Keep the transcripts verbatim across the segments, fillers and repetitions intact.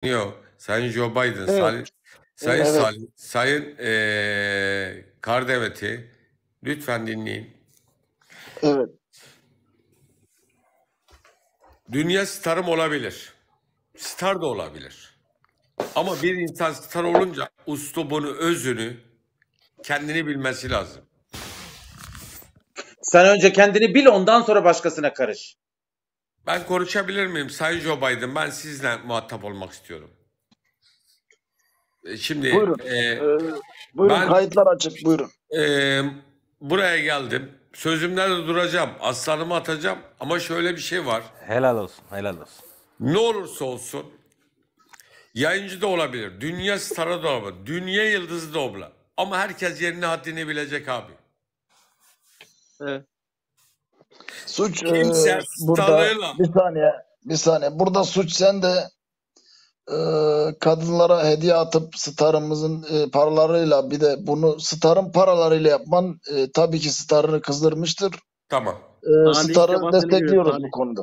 Yok. Sayın Joe Biden, Evet. Sayın Sayın Evet. Salim, Sayın eee Kardemet'i lütfen dinleyin. Evet. Dünya starım olabilir. Star da olabilir. Ama bir insan star olunca üslubunu, özünü, kendini bilmesi lazım. Sen önce kendini bil, ondan sonra başkasına karış. Ben konuşabilir miyim Sayın Joe Biden? Ben sizle muhatap olmak istiyorum. E, Şimdi Buyurun. e, Ee, buyurun ben kayıtlar açık buyurun. e, buraya geldim. Sözümde de duracağım. Aslanımı atacağım. Ama şöyle bir şey var. Helal olsun, helal olsun. Ne olursa olsun yayıncı da olabilir. Dünya starı da olabilir. Dünya yıldızı da olabilir. Ama herkes yerini haddini bilecek abi. Evet. Suç Kimse e, burada starlığıyla bir saniye bir saniye burada suç sende e, kadınlara hediye atıp starımızın e, paralarıyla bir de bunu starın paralarıyla yapman e, tabii ki starını kızdırmıştır. tamam. E, Salih starı cevabını görüyor destekliyoruz Salih. bu konuda.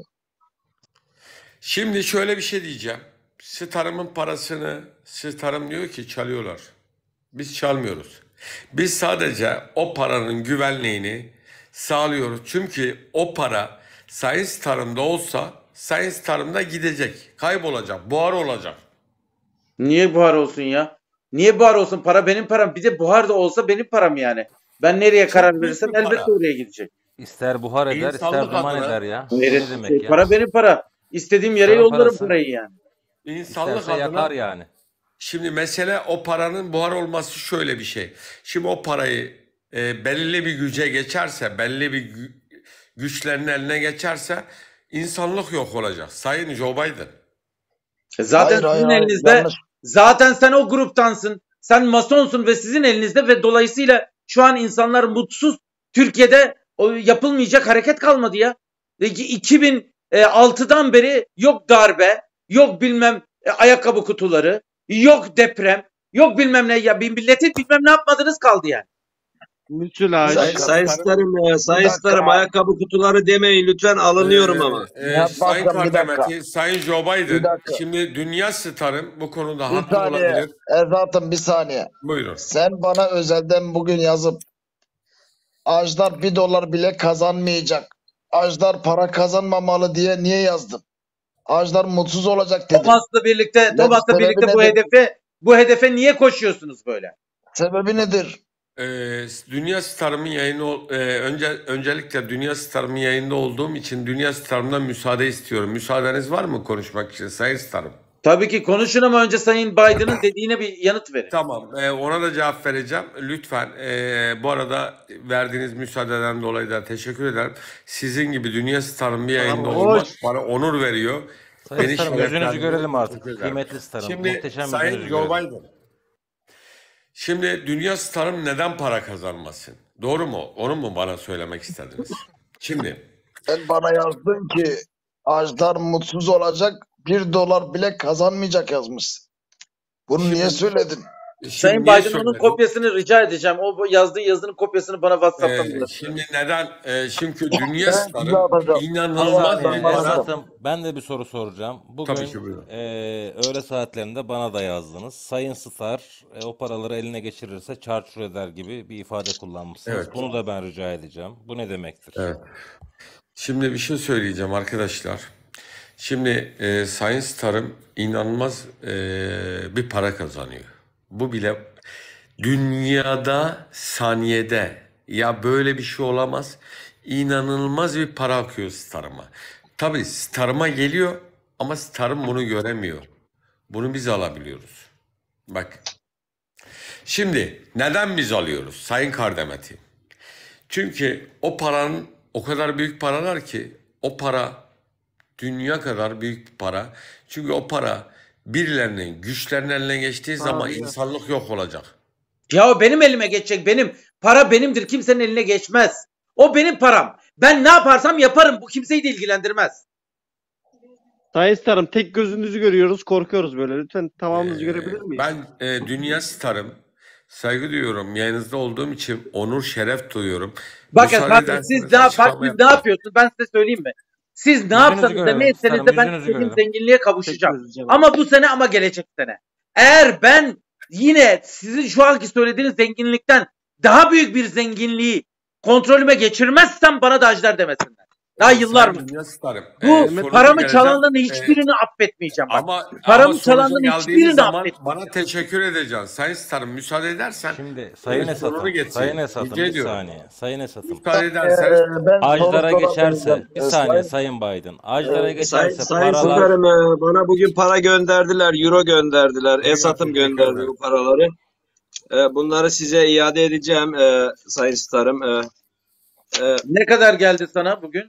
Şimdi şöyle bir şey diyeceğim. Starımın parasını starım diyor ki çalıyorlar. Biz çalmıyoruz. Biz sadece o paranın güvenliğini sağlıyoruz. Çünkü o para Sayın Starım'da olsa Sayın Starım'da gidecek. Kaybolacak. Buhar olacak. Niye buhar olsun ya? Niye buhar olsun? Para benim param. Bir de buhar da olsa benim param yani. Ben nereye Çok karar büyük verirsem bir para. elbette oraya gidecek. İster buhar eder, ister İnsanlık duman adına, eder ya. Bu Neresi ne şey, demek ya? para benim para. İstediğim yere Starın yollarım parası. parayı yani. insanlık İsterse adına yakar yani. şimdi mesele o paranın buhar olması şöyle bir şey. Şimdi o parayı e, belirli bir güce geçerse, belli bir gü- güçlerin eline geçerse insanlık yok olacak. Sayın Joe Biden. E Zaten Hayır hayır sizin hayır elinizde, yanlış. zaten sen o gruptansın. Sen masonsun ve sizin elinizde ve dolayısıyla şu an insanlar mutsuz. Türkiye'de o yapılmayacak hareket kalmadı ya. E, iki bin altıdan beri yok darbe, yok bilmem e, ayakkabı kutuları, yok deprem, yok bilmem ne ya, bir milletin bilmem ne yapmadınız kaldı yani. Müsilaj. dakika. Sayın Starım, e, Sayın dakika. Starım ayakkabı kutuları demeyin lütfen alınıyorum ama. Ee, e, Ya Sayın bakın bir dakika. Kardemeti, Sayın Joe Bir Biden, dakika. şimdi dünya starım bu konuda Bir haklı saniye. olabilir. Ezat'ım bir saniye. Buyurun. Sen bana özelden bugün yazıp Ajdar bir dolar bile kazanmayacak. Ajdar para kazanmamalı diye niye yazdın? Ajdar mutsuz olacak dedin. Thomas'la birlikte, Ne- Thomas'la sebebi birlikte bu nedir? hedefe, bu hedefe niye koşuyorsunuz böyle? Sebebi nedir? Ee, Dünya Starım'ın yayını ol- e, önce öncelikle Dünya Starım'ın yayında olduğum için Dünya Starım'dan müsaade istiyorum. Müsaadeniz var mı konuşmak için Sayın Starım? Tabii ki konuşun ama önce Sayın Biden'ın dediğine bir yanıt verin. Tamam, e, ona da cevap vereceğim. Lütfen e, bu arada verdiğiniz müsaadeden dolayı da teşekkür ederim. Sizin gibi Dünya Star'ın bir yayında Tamam, olmak hoş. bana onur veriyor. Sayın Beni Starım, yüzünüzü şereflendirdi. görelim artık. Teşekkür ederim. Kıymetli Starım, Şimdi muhteşem Sayın yüzünüzü Joe görelim. Biden. Şimdi Dünya Star'ım neden para kazanmasın? Doğru mu? Onu mu bana söylemek istediniz? Şimdi Sen bana yazdın ki Ajdar mutsuz olacak, bir dolar bile kazanmayacak yazmışsın. Bunu Şimdi- niye söyledin? şimdi Sayın niye Biden onun söyledim? kopyasını rica edeceğim. O yazdığı yazının kopyasını bana WhatsApp'tan Ee, ulaşın. şimdi neden? Ee, çünkü Dünya Ben Star'ım size atacağım. inanılmaz Ama bir ben- Ee, para. Ezat'ım, ben de bir soru soracağım. Bugün Tabii ki, buyurun. e, öğle saatlerinde bana da yazdınız. Sayın Star e, o paraları eline geçirirse çarçur eder gibi bir ifade kullanmışsınız. Evet. Bunu da ben rica edeceğim. Bu ne demektir? Evet. Şimdi bir şey söyleyeceğim arkadaşlar. Şimdi e, Sayın Star'ım inanılmaz e, bir para kazanıyor. Bu bile dünyada saniyede ya böyle bir şey olamaz. İnanılmaz bir para akıyor Star'ıma. Tabii Star'ıma geliyor ama Star'ım bunu göremiyor. Bunu biz alabiliyoruz. Bak. Şimdi neden biz alıyoruz Sayın Kardemeti? Çünkü o paranın o kadar büyük paralar ki o para dünya kadar büyük bir para. Çünkü o para birilerinin güçlerinin eline geçtiği zaman Abi ya. insanlık yok olacak. Ya o benim elime geçecek, benim. Para benimdir, kimsenin eline geçmez. O benim param. Ben ne yaparsam yaparım. Bu kimseyi de ilgilendirmez. Sayın Starım tek gözünüzü görüyoruz, korkuyoruz böyle. Lütfen tamamınızı Ee, görebilir miyiz? Ben e, dünya starım. Saygı duyuyorum. Yayınızda olduğum için onur şeref duyuyorum. Bakın Müsaade bakın ederseniz siz ne, yap- bak açıklama siz ne yapacağım. yapıyorsunuz? Ben size söyleyeyim mi? Siz ne Yüzünüzü yapsanız da görelim ne etseniz starım, de ben yüzünüzü istediğim görelim. zenginliğe Tek kavuşacağım. gözlü Cemal. Ama bu sene ama gelecek sene. Eğer ben yine sizin şu anki söylediğiniz zenginlikten daha büyük bir zenginliği kontrolüme geçirmezsem bana da Ajdar demesinler. Daha Ee, yıllar mı? Sayın Dünya Starım, Bu e, sorucu paramı geleceğim. çalanların E, hiçbirini affetmeyeceğim. Bak. ama ama Paramı sorucu çalanların geldiğiniz hiçbirini zaman affetmeyeceğim. bana teşekkür edeceksin. Sayın Starım müsaade edersen Şimdi Sayın e, sorunu Esat'ım, Sayın getireyim. Esat'ım Rica bir ediyorum. saniye. Sayın Esat'ım. Müsaade Ee, ederseniz ben soru Ajdar'a geçerse, sorabileceğim. bir Ee, saniye Sayın Sayın Biden. Ajdar'a Ee, Say, geçerse Sayın paralar Starım e, bana bugün para gönderdiler. Euro gönderdiler. buyurun Esat'ım teşekkür gönderdi ederim. bu paraları. E, bunları size iade edeceğim e, Sayın Starım. E, e, Ne kadar geldi sana bugün?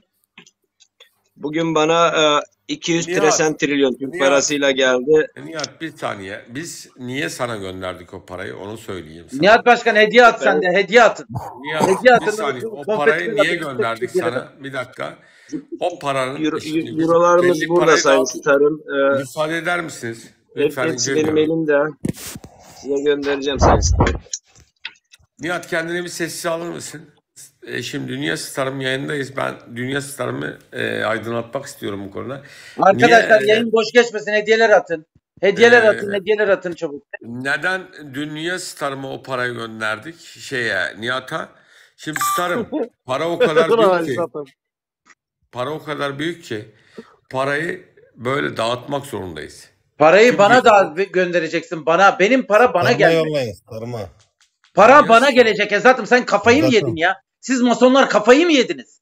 bugün bana e, iki yüz Nihat, tresen trilyon Türk Nihat, parasıyla geldi. Nihat bir saniye. Biz niye sana gönderdik o parayı? Onu söyleyeyim sana. Nihat Başkan hediye at sen de hediye atın. Nihat Hediye bir atın. saniye. O Konfeti parayı niye atın. gönderdik sana? Bir dakika. O paranın Euro, işte biz Eurolarımız belli burada parayı Sayın dağıt. Starım. E, Müsaade eder misiniz? hep, Lütfen hepsi rica benim ediyorum. elimde. Size göndereceğim Sayın Starım. Nihat kendini bir sessiz alır mısın? E, şimdi Dünya Starım yayındayız. Ben Dünya Starım'ı e, aydınlatmak istiyorum bu konuda. Arkadaşlar Niye? yayın boş geçmesin. Hediyeler atın. Hediyeler E, atın. Hediyeler atın çabuk. neden Dünya Starım'a o parayı gönderdik? Şeye, Nihat'a. Şimdi Starım para o kadar Ulan büyük ki. Esat'ım. Para o kadar büyük ki. Parayı böyle dağıtmak zorundayız. Parayı Çünkü bana da göndereceksin. Bana. Benim para bana Sarıma gelmedi. yollayın sarıma. Para Dünya bana Starım. gelecek Ezat'ım. Sen kafayı mı Ezat'ım. yedin ya? Siz masonlar kafayı mı yediniz?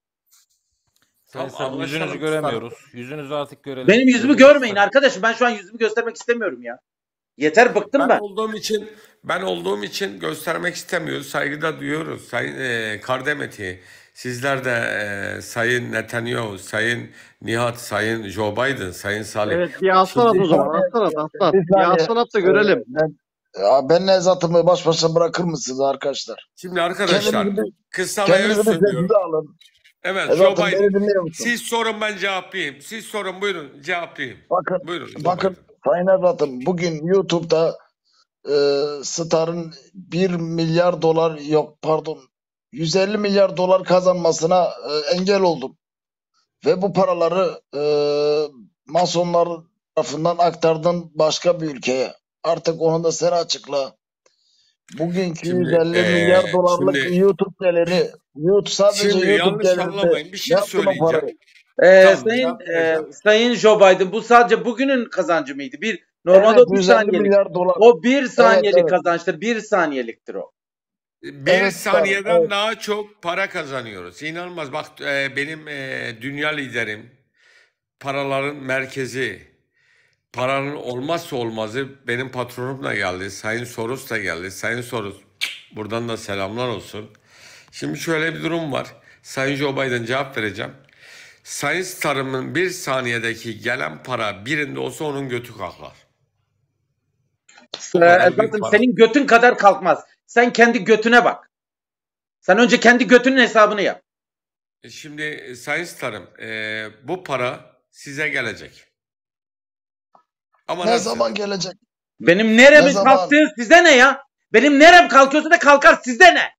Sayın Tamam Starım yüzünüzü anlaşalım Starım. göremiyoruz. Yüzünüzü artık görelim. Benim yüzümü Gözünü görmeyin Starım. arkadaşım. Ben şu an yüzümü göstermek istemiyorum ya. Yeter bıktım Ben ben. olduğum için ben olduğum için göstermek istemiyoruz. Saygıda duyuyoruz. Sayın e, Kardemeti, sizler de e, Sayın Netanyahu, Sayın Nihat, Sayın Joe Biden, Sayın Salih. Evet bir aslan at Şimdi o zaman. Aslan at aslan. bir Bir saniye. aslan at da Ee, görelim. ben, ya ben Nevzat'ımı baş başa bırakır mısınız arkadaşlar? şimdi arkadaşlar Kendinizi bir, kısa ve öz kendinizi bir söylüyorum. sessize alın. Evet Joe Nevzat'ım Biden. beni dinliyor musun? Siz sorun ben cevaplayayım. Siz sorun buyurun cevaplayayım. Bakın, Buyurun Joe bakın Biden. Sayın Nevzat'ım bugün YouTube'da e, Star'ın bir milyar dolar yok pardon yüz elli milyar dolar kazanmasına e, engel oldum. Ve bu paraları e, masonlar tarafından aktardın başka bir ülkeye. Artık onu da sen açıkla. Bugünkü Şimdi yüz elli milyar e, dolarlık şimdi YouTube geliri, YouTube sadece şimdi YouTube yanlış gelirinde anlamayın. Bir ne şey yaptın o söyleyeceğim. parayı? Ee, Tamam sayın cevap e, vereceğim. Sayın Joe Biden bu sadece bugünün kazancı mıydı? Bir normalde Evet o bir yüz elli saniyelik. milyar dolar. O bir Evet saniyelik evet. kazançtır. Bir saniyeliktir o. Bir Evet Star'ım. saniyeden Evet. daha çok para kazanıyoruz. İnanılmaz. Bak e, benim e, dünya liderim, paraların merkezi, paranın olmazsa olmazı benim patronum da geldi. Sayın Soros da geldi. Sayın Soros buradan da selamlar olsun. Şimdi şöyle bir durum var. Sayın Joe Biden cevap vereceğim. Sayın Starım'ın bir saniyedeki gelen para birinde olsa onun götü kalkar. O Ee, kadar büyük zaten para. senin götün kadar kalkmaz. Sen kendi götüne bak. Sen önce kendi götünün hesabını yap. E, Şimdi e, Sayın Starım e, bu para size gelecek. Ama Ne nasıl? zaman gelecek? Benim Ne neremin zaman? kalktığı size ne ya? Benim nerem kalkıyorsa da kalkar size ne?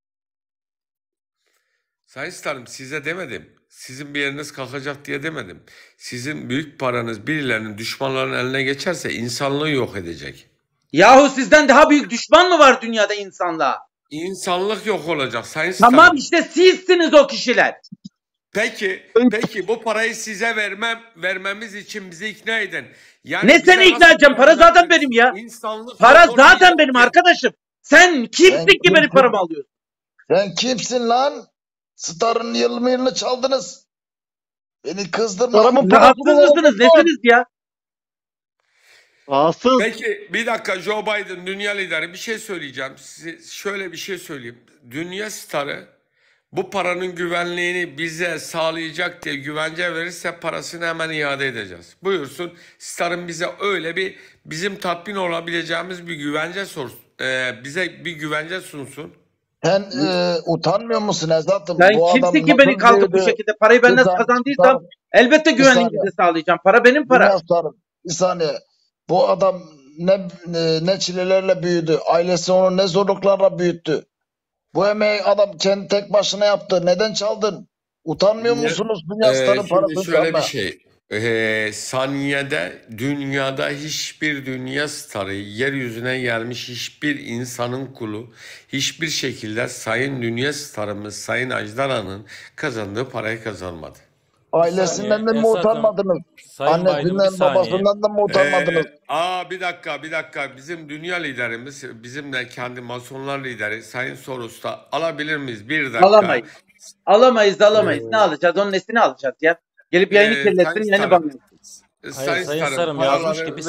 Sayın Starım size demedim. Sizin bir yeriniz kalkacak diye demedim. Sizin büyük paranız birilerinin düşmanlarının eline geçerse insanlığı yok edecek. Yahu sizden daha büyük düşman mı var dünyada insanlığa? İnsanlık yok olacak Sayın Tamam Starım. işte sizsiniz o kişiler. Peki, peki bu parayı size vermem vermemiz için bizi ikna edin. Yani Ne bize seni ikna nasıl edeceğim? Para para zaten verdiniz? benim ya. İnsanlık Para yok zaten olmayacak benim diye. arkadaşım. Sen Sen kimsin ki benim kimsin? paramı alıyorsun? Sen kimsin lan? Star'ın yılını yılını çaldınız. Beni kızdırma. Star'ımın parası Rahatsız mı mısınız? oldu? Nesiniz ya? Rahatsız. Peki bir dakika Joe Biden dünya lideri bir şey söyleyeceğim. Size şöyle bir şey söyleyeyim. Dünya starı bu paranın güvenliğini bize sağlayacak diye güvence verirse parasını hemen iade edeceğiz. Buyursun starın bize öyle bir bizim tatmin olabileceğimiz bir güvence sorsun. Ee, bize bir güvence sunsun. Sen e, utanmıyor musun Ezat'ım? Sen Bu adam kimsin ki beni nasıl kalkıp bu büyüdü? şekilde parayı ben Bir nasıl saniye, kazandıysam Star'ım, elbette bir güvenliğinizi saniye. sağlayacağım. Para benim para. Dünya Star'ım. Bir saniye. Bu adam ne, ne, ne çilelerle büyüdü. Ailesi onu ne zorluklarla büyüttü. Bu emeği adam kendi tek başına yaptı. Neden çaldın? Utanmıyor Dünya, musunuz dünya e, starı şimdi parası şöyle bir sana? şey. E, saniyede dünyada hiçbir dünya starı, yeryüzüne gelmiş hiçbir insanın kulu, hiçbir şekilde Sayın Dünya Starımız Sayın Ajdara'nın kazandığı parayı kazanmadı. Bir Ailesinden saniye de mi Esat'ım, utanmadınız? Sayın Biden bir Annesinden, saniye. babasından da mı Ee, utanmadınız? aa bir dakika bir dakika bizim dünya liderimiz bizim de kendi masonlar lideri Sayın Soros'ta alabilir miyiz bir dakika? Alamayız. Alamayız da alamayız. Ee, Ne alacağız? Onun nesini alacağız ya? Gelip yayını e, Sayın kirletsin, yayını Starım banlasın. Hayır, Sayın Sayın Starım Sarım yazmış ki paraları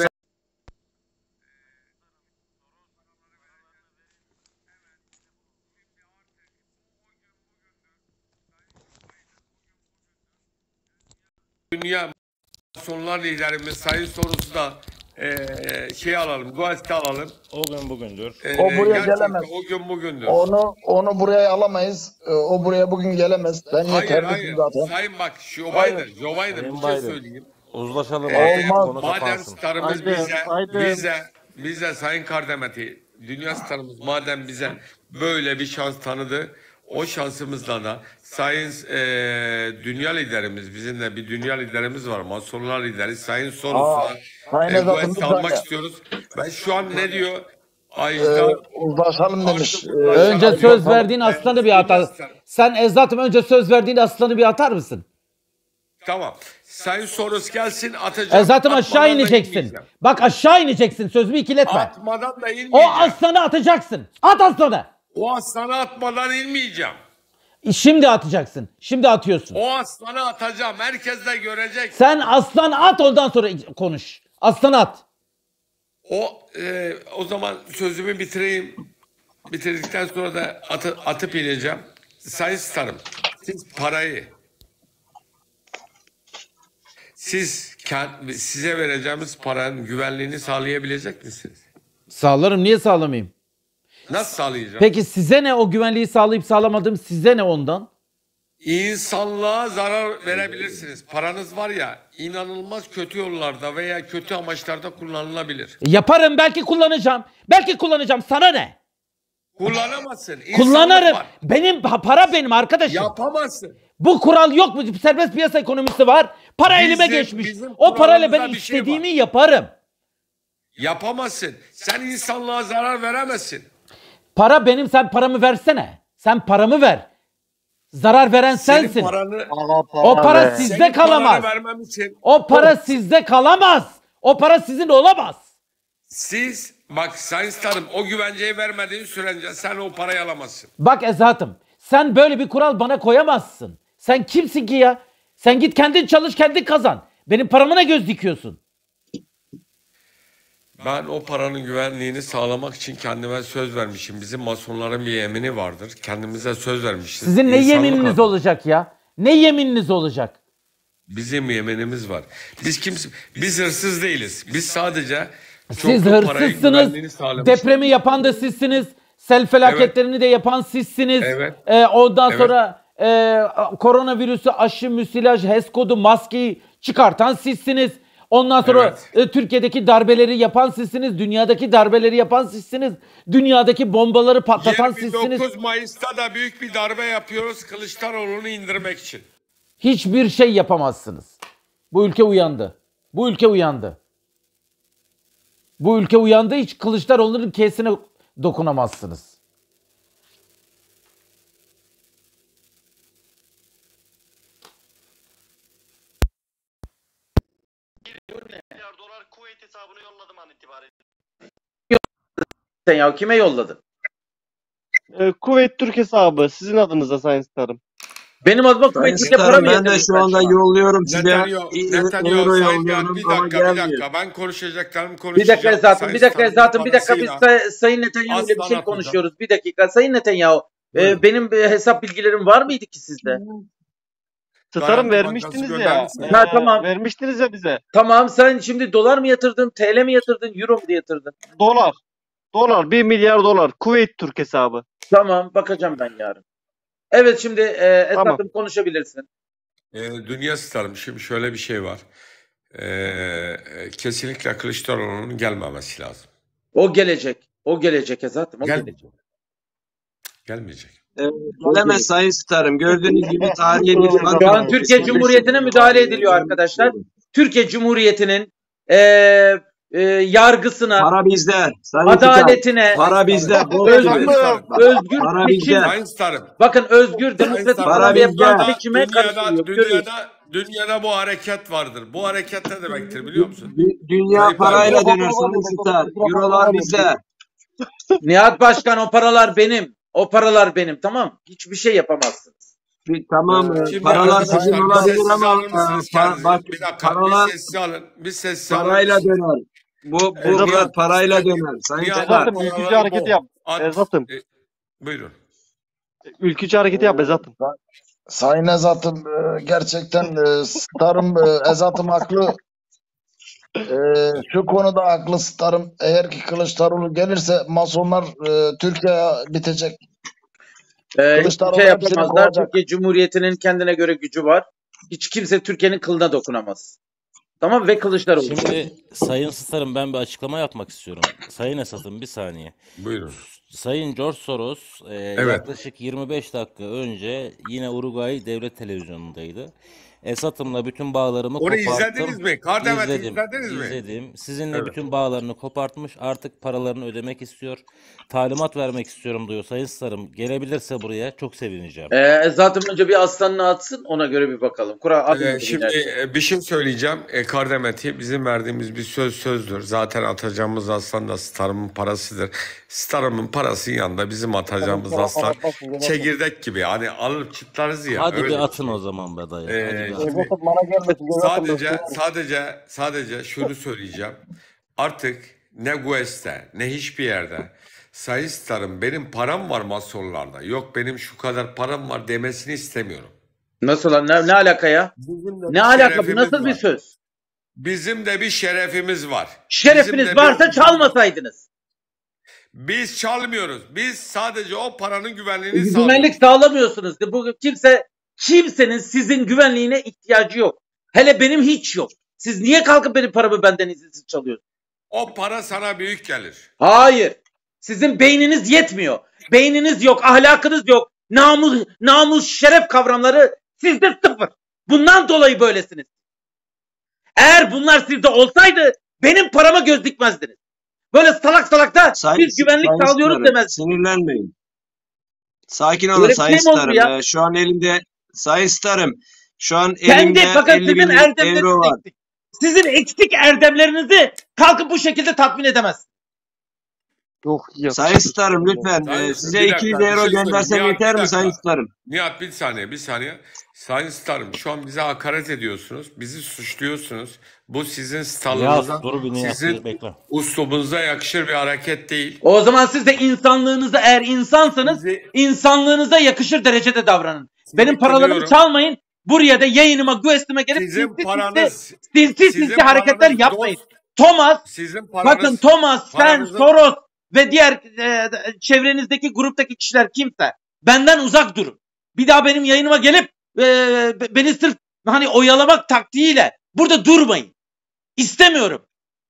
bir ve dünya masonlar liderimiz Sayın Soros'u da e, şey alalım Guesti alalım. o gün bugündür. E, O buraya gerçekten gelemez. o gün bugündür. Onu onu buraya alamayız. Ee, O buraya bugün gelemez. Ben Hayır yeterlisin hayır zaten. Sayın bak Joe Hayır. Biden Joe Biden Sayın bir şey Biden, söyleyeyim. uzlaşalım Ee, artık, Olmaz. konu madem kapansın. starımız Biden, bize, Biden. bize, bize Sayın Kardemeti, dünya starımız madem bize böyle bir şans tanıdı, o şansımızla da Sayın e, dünya liderimiz, bizim de bir dünya liderimiz var, masonlar lideri Sayın Aa, Soros'a Sayın e, Ezat'ım bir Guest almak saniye. istiyoruz. Ben şu an ne diyor? Ee, Ajdar uzlaşalım demiş. artık Ee, uzlaşalım. Önce söz uzlaşalım. verdiğin aslanı bir Dünya atar. starı. Sen Ezat'ım önce söz verdiğin aslanı bir atar mısın? Tamam. Sayın Soros gelsin atacağım. Ezat'ım aşağı Atmadan da ineceksin. inmeyeceğim. Bak aşağı ineceksin. Sözümü ikiletme. Atmadan da O inmeyeceğim. aslanı atacaksın. At aslanı. O aslanı atmadan inmeyeceğim. Şimdi atacaksın. Şimdi atıyorsun. O aslanı atacağım. Herkes de görecek. Sen aslan at, ondan sonra konuş. Aslan at. O e, o zaman sözümü bitireyim. Bitirdikten sonra da atı, atıp ineceğim. Sayın Starım, siz parayı siz kend- size vereceğimiz paranın güvenliğini sağlayabilecek misiniz? Sağlarım. Niye sağlamayayım? Nasıl sağlayacağım? Peki size ne, o güvenliği sağlayıp sağlamadığım size ne ondan? İnsanlığa zarar verebilirsiniz. Paranız var ya, inanılmaz kötü yollarda veya kötü amaçlarda kullanılabilir. Yaparım, belki kullanacağım. Belki kullanacağım. Sana ne? Kullanamazsın. İnsanlık Kullanırım. var. Benim pa- para benim arkadaşım. Yapamazsın. Bu kural yok mu? Serbest piyasa ekonomisi var. Para Bizim- elime geçmiş. bizim O parayla ben kuralımızda bir şey istediğimi yaparım. Yapamazsın. Sen insanlığa zarar veremezsin. Para benim, sen paramı versene. Sen paramı ver. Zarar veren Senin sensin. paranı, O para sizde senin kalamaz. paranı vermem için O para sizde kalamaz. O para sizin olamaz. siz bak Sayın Starım o güvenceyi vermediğin sürece sen o parayı alamazsın. Bak Ezat'ım, sen böyle bir kural bana koyamazsın. Sen kimsin ki ya? Sen git kendin çalış, kendin kazan. Benim paramı ne göz dikiyorsun? Ben o paranın güvenliğini sağlamak için kendime söz vermişim. Bizim masonların bir yemini vardır. Kendimize söz vermişiz. Sizin ne İnsanlık yemininiz adına. olacak ya? Ne yemininiz olacak? Bizim yeminimiz var. Biz kimse, biz hırsız değiliz. Biz sadece Siz çoklu parayı hırsızsınız. güvenliğini sağlamışız. Depremi yapan da sizsiniz. Sel felaketlerini de yapan sizsiniz. Evet. Ee, ondan Evet. sonra e, koronavirüsü, aşı, müsilaj, H E S kodu, maskeyi çıkartan sizsiniz. Ondan sonra Evet. e, Türkiye'deki darbeleri yapan sizsiniz. Dünyadaki darbeleri yapan sizsiniz. Dünyadaki bombaları patlatan yirmi dokuz sizsiniz. Mayıs'ta da büyük bir darbe yapıyoruz Kılıçdaroğlu'nu indirmek için. Hiçbir şey yapamazsınız. Bu ülke uyandı. Bu ülke uyandı. Bu ülke uyandı. Hiç Kılıçdaroğlu'nun kesine dokunamazsınız. Milyar dolar Kuveyt hesabına yolladım an itibariyle. Sen ya kime yolladın? Ee, Kuveyt Türk hesabı sizin adınıza Sayın Starım. Benim adıma Sayın Kuveyt'e para Starım mı ben de yatırdın şu sen anda şu an? yolluyorum size. Netanyahu, İ- Netanyahu, euro Sayın yolluyorum bir ama dakika, bir gelmiyor. dakika. Ben konuşacaklarımı Bir konuşacağım. dakika Ezat'ım, Sayın bir dakika Star'ın Ezat'ım, bir dakika biz parasıyla Say- Sayın Netanyahu ile bir aslan şey atacağım. konuşuyoruz. Bir dakika Sayın Netanyahu, e, Buyurun. benim e, hesap bilgilerim var mıydı ki sizde? Starım Garanti vermiştiniz Bankası ya. göndermişsiniz. Ha, Ee, tamam. Vermiştiniz ya bize. Tamam, sen şimdi dolar mı yatırdın, T L mi yatırdın, euro mu yatırdın? Dolar. Dolar. Bir milyar dolar. Kuveyt Türk hesabı. Tamam, bakacağım ben yarın. Evet, şimdi e, Ezat'ım Tamam. konuşabilirsin. Ee, dünya starım. Şimdi şöyle bir şey var. Ee, kesinlikle Kılıçdaroğlu'nun gelmemesi lazım. O gelecek. O gelecek Ezat'ım, o Gel- gelecek. Gelmeyecek. e, gelemez Sayın Starım. Gördüğünüz gibi tarihi bir fark Şu an var. Türkiye Cumhuriyeti'ne müdahale ediliyor arkadaşlar. Türkiye Cumhuriyeti'nin e, e, yargısına, Para bizde. Sayın Starım. adaletine, Para bizde. Bol özgür, gibi. özgür Para seçim, bizde. Sayın Starım. bakın özgür demokratik Sayın Para alanda Starım. bizde. yapılan Dünyada, seçime karışılıyor. dünyada, Görüyoruz. dünyada, dünyada bu hareket vardır. Bu hareket ne demektir biliyor musun? Dü- Dünya Tayyip parayla Erdoğan. döner Sayın Star. Eurolar bizde. Nihat Başkan, o paralar benim. O paralar benim, tamam. Hiçbir şey yapamazsınız. Bir- Tamam. e, Şimdi Paralar sizin arkadaşlar bir olabilir sessiz ama alır e, mısınız pa- kendinizi? bak, Bir dakika paralar bir sessiz alın. Bir sessiz alır parayla mısınız? döner. Bu bu Evet, bunlar Nihat, parayla döner. Sayın Nihat, Star. Ezat'ım ülkücü hareketi yap. At, Ezat'ım. e, buyurun. Ülkücü hareketi yap Ezat'ım. Sayın Ezat'ım e, gerçekten e, Starım e, Ezat'ım haklı. E, şu konuda haklı Starım. Eğer ki Kılıçdaroğlu gelirse masonlar e, Türkiye bitecek. Ee, hiçbir Kılıçdaroğlu şey hepsini yapamazlar. kovacak. Türkiye Cumhuriyeti'nin kendine göre gücü var. Hiç kimse Türkiye'nin kılına dokunamaz. Tamam, ve Kılıçdaroğlu. Şimdi Sayın Starım, ben bir açıklama yapmak istiyorum. Sayın Esat'ım bir saniye. Buyurun. Sayın George Soros e, Evet. yaklaşık yirmi beş dakika önce yine Uruguay Devlet Televizyonu'ndaydı. Esat'ımla bütün bağlarımı Onu koparttım. izlediniz mi? Kardemet'i İzledim, izlediniz mi? izledim. Sizinle Evet. bütün bağlarını kopartmış. Artık paralarını ödemek istiyor. Talimat vermek istiyorum diyor Sayın Starım. Gelebilirse buraya çok sevineceğim. Ee, zaten önce bir aslanını atsın, ona göre bir bakalım. Kura adım Ee, adım şimdi ilerleyelim. e, bir şey söyleyeceğim. E, Kardemeti bizim verdiğimiz bir söz sözdür. Zaten atacağımız aslan da Star'ımın parasıdır. Star'ımın parası yanında bizim atacağımız aslan çekirdek gibi. Hani alıp çıtlarız ya. Hadi öyle bir bir atın şey. o zaman be dayı. Ee, Hadi bir atın. şimdi Ezat'ım bana gelmesin. sadece sadece sadece şunu söyleyeceğim. Artık ne Guest'te ne hiçbir yerde Sayın Star'ın benim param var masonlarda. Yok benim şu kadar param var demesini istemiyorum. Nasıl lan? Ne, ne alaka ya? Bizim de Ne bir alaka? Bu şerefimiz nasıl bir var. söz? Bizim de bir şerefimiz var. Bizim Şerefiniz de bir varsa çalmasaydınız. Biz çalmıyoruz. Biz sadece o paranın güvenliğini Güvenlik sağlıyoruz. sağlamıyorsunuz. Bu kimse kimsenin sizin güvenliğine ihtiyacı yok. Hele benim hiç yok. Siz niye kalkıp benim paramı benden izinsiz çalıyorsunuz? O para sana büyük gelir. Hayır. Sizin beyniniz yetmiyor. Beyniniz yok, ahlakınız yok. Namus, namus, şeref kavramları sizde sıfır. Bundan dolayı böylesiniz. Eğer bunlar sizde olsaydı benim parama göz dikmezdiniz. Böyle salak salak da Sayın, biz güvenlik Sayın sağlıyoruz Starım, demezdiniz. sinirlenmeyin. Sakin olun Böyle bir şey Sayın mi oldu Starım. ya? Ee, şu an elimde Sayın Starım. Şu an Kendi elimde fakat elli sizin bin euro erdemleriniz var. eksik. Sizin eksik erdemlerinizi kalkıp bu şekilde tatmin edemez. Yok ya. Sayın Starım lütfen Sayın- e, size bir iki dakika, yüz bir euro şey söyleyeyim. göndersem Nihat, yeter bir mi Sayın dakika. Starım? Nihat bir saniye bir saniye. Sayın Starım şu an bize hakaret ediyorsunuz. Bizi suçluyorsunuz. Bu sizin starlığınıza, Nihat dur bir Nihat sizin bekle. uslubunuza yakışır bir hareket değil. O zaman siz de insanlığınıza, eğer insansanız Bizi, insanlığınıza yakışır derecede davranın. sizi Benim paralarımı kınıyorum. çalmayın. Buraya da yayınıma, Guest'ime gelip Sizin sinsi paranız, sinsi, sinsi, sizin sinsi hareketler paranız yapmayın. dost, Thomas, sizin bakın paranız, Thomas, sen, paranızın- Soros ve diğer e, çevrenizdeki gruptaki kişiler kimse benden uzak durun. Bir daha benim yayınıma gelip e, beni sırf hani oyalamak taktiğiyle burada durmayın. İstemiyorum.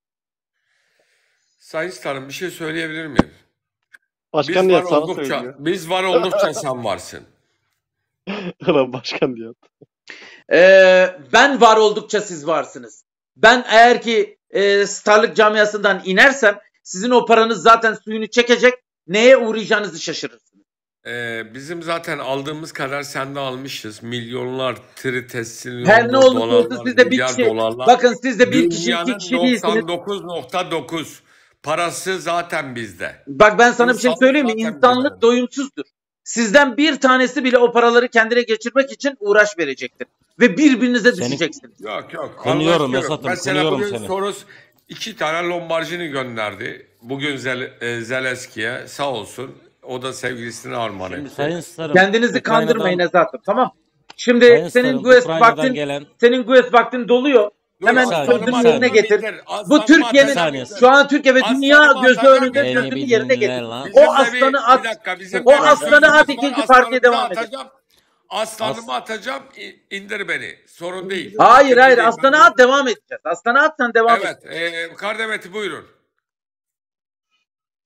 Sayın Starım bir şey söyleyebilir miyim? Başkan Biz var Nihat sana oldukça, söylüyor. biz var oldukça sen varsın. Lan Başkan Nihat. Ee, ben var oldukça siz varsınız. Ben eğer ki e, starlık camiasından inersem sizin o paranız zaten suyunu çekecek. Neye uğrayacağınızı şaşırırsınız. Ee, bizim zaten aldığımız kadar sende almışız. Milyonlar, trilyonlar, Her ne olursa olsun dolarlar, siz de bir milyar kişi, dolarlar. bakın siz de bir kişi, iki Dünyanın kişi değilsiniz. doksan dokuz nokta dokuz parası zaten bizde. Bak ben sana bir şey İnsanlık söyleyeyim mi? zaten İnsanlık bizde. doyumsuzdur. Sizden bir tanesi bile o paraları kendine geçirmek için uğraş verecektir. Ve birbirinize Seni- düşeceksiniz. Yok yok. Kınıyorum Allah aşkına. Esat'ım, Mesela kınıyorum bugün seni. Soros iki tane Lombardini gönderdi. Bugün Zel e, Zelenski'ye sağ olsun. O da sevgilisine armağan Şimdi etti. Sayın Starım, Kendinizi Ukrayna'dan- kandırmayın Ezat'ım, tamam? Şimdi Sayın senin Starım, Guest Ukrayna'dan vaktin gelen senin Guest vaktin doluyor. Dur, Hemen aslanım, sözünü aslanım yerine getir. indir, Bu aslanım Türkiye'nin atacağım. şu an Türkiye ve dünya Aslanım gözü atacağım. önünde Beni sözünü bir yerine dinle getir. lan. O Bizim de aslanı bir, at. bir dakika, bizim O de bir aslanı sözümüz at, var. ikinci Aslanımı partiye da devam edin. atacağım. Aslanımı atacağım. i- indir beni. Sorun değil. Hayır Sıkıntı hayır değil. aslanı Ben- at, devam edeceğiz. Aslanı at, sen devam et. Evet. E, Kardemeti buyurun.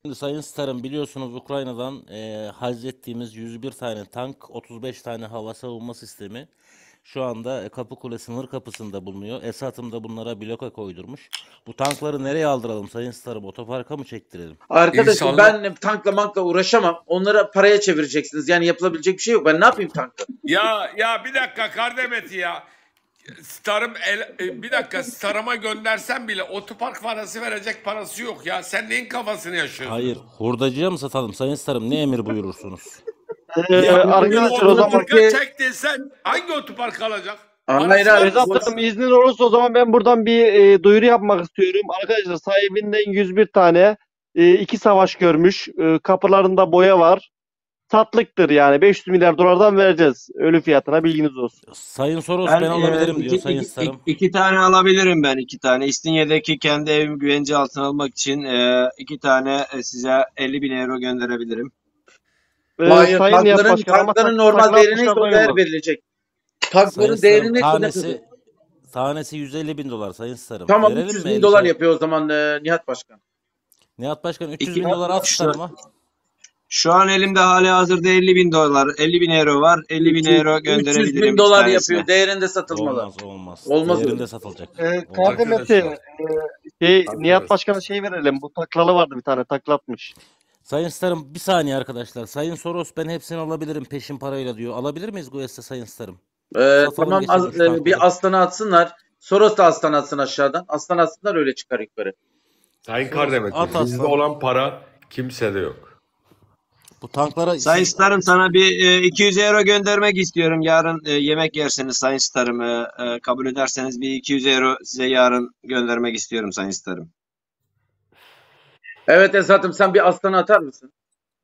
Şimdi Sayın Starım, biliyorsunuz Ukrayna'dan e, hazzettiğimiz yüz bir tane tank, otuz beş tane hava savunma sistemi şu anda Kapıkule sınır kapısında bulunuyor. Esad'ım da bunlara bloka koydurmuş. Bu tankları nereye aldıralım Sayın Starım? Otoparka mı çektirelim? Arkadaşım İnsanlar ben tankla mankla uğraşamam. Onlara paraya çevireceksiniz. Yani yapılabilecek bir şey yok. Ben ne yapayım tankla? ya ya bir dakika Kardemeti ya. Starım el, e, bir dakika Starıma göndersem bile otopark parası verecek parası yok ya. Sen neyin kafasını yaşıyorsun? Hayır, hurdacıya mı satalım Sayın Starım? Ne emir buyurursunuz? Ee, Ya bugün arkadaşlar o zaman otoparka Türkiye- çek desen hangi otopark alacak? Hayır, Parası hayır, var Vedat mı? Hanım iznin olursa o zaman ben buradan bir e, duyuru yapmak istiyorum. Arkadaşlar sahibinden yüz bir tane e, iki savaş görmüş. E, kapılarında boya var. Satlıktır yani. beş yüz milyar dolardan vereceğiz ölü fiyatına, bilginiz olsun. Sayın Soros ben, Ben e, alabilirim iki, diyor Sayın iki, Starım. iki, iki tane alabilirim ben iki tane. İstinye'deki kendi evimi güvence altına almak için e, iki tane e, size elli bin euro gönderebilirim. E, Hayır, Sayın Nihat tankların, Başkan ama tankların tak- normal takla değeri neyse atmışlar o değer doyurlar. verilecek. Sayın Tankların Starım, değeri neyse ne kadar. tanesi tanesi yüz elli bin dolar Sayın Starım. Tamam, Verelim üç yüz mi bin dolar elli? yapıyor o zaman e, Nihat Başkan. Nihat Başkan üç yüz İki, bin dolar at şu, Starım'a. şu an elimde hali hazırda elli bin dolar, elli bin euro var. elli bin euro üç yüz gönderebilirim bin iki dolar tanesine. yapıyor. Değerinde satılmalı. Olmaz olmaz. Olmaz öyle. Değerinde satılacak. E, Olmaz. Kardemeti Arkadaşlar, e, şey, Nihat arkadaşlar. Başkan'a şey verelim. Bu taklalı vardı bir tane, taklatmış. Sayın Starım bir saniye arkadaşlar. Sayın Soros ben hepsini alabilirim peşin parayla diyor. Alabilir miyiz Guesta Sayın Starım? Ee, Satalım tamam geçelim az- şu e, tankları. bir aslanı atsınlar. Soros da aslan atsın aşağıdan. Aslan atsınlar öyle çıkar yukarı. Sayın Soros Kardemeti at bizde aslan. olan para kimsede yok. Bu tanklara Sayın siz Starım sana bir e, iki yüz euro göndermek istiyorum. Yarın e, yemek yerseniz Sayın Starım e, e, kabul ederseniz bir iki yüz euro size yarın göndermek istiyorum Sayın Starım. Evet Esat'ım sen bir aslanı atar mısın?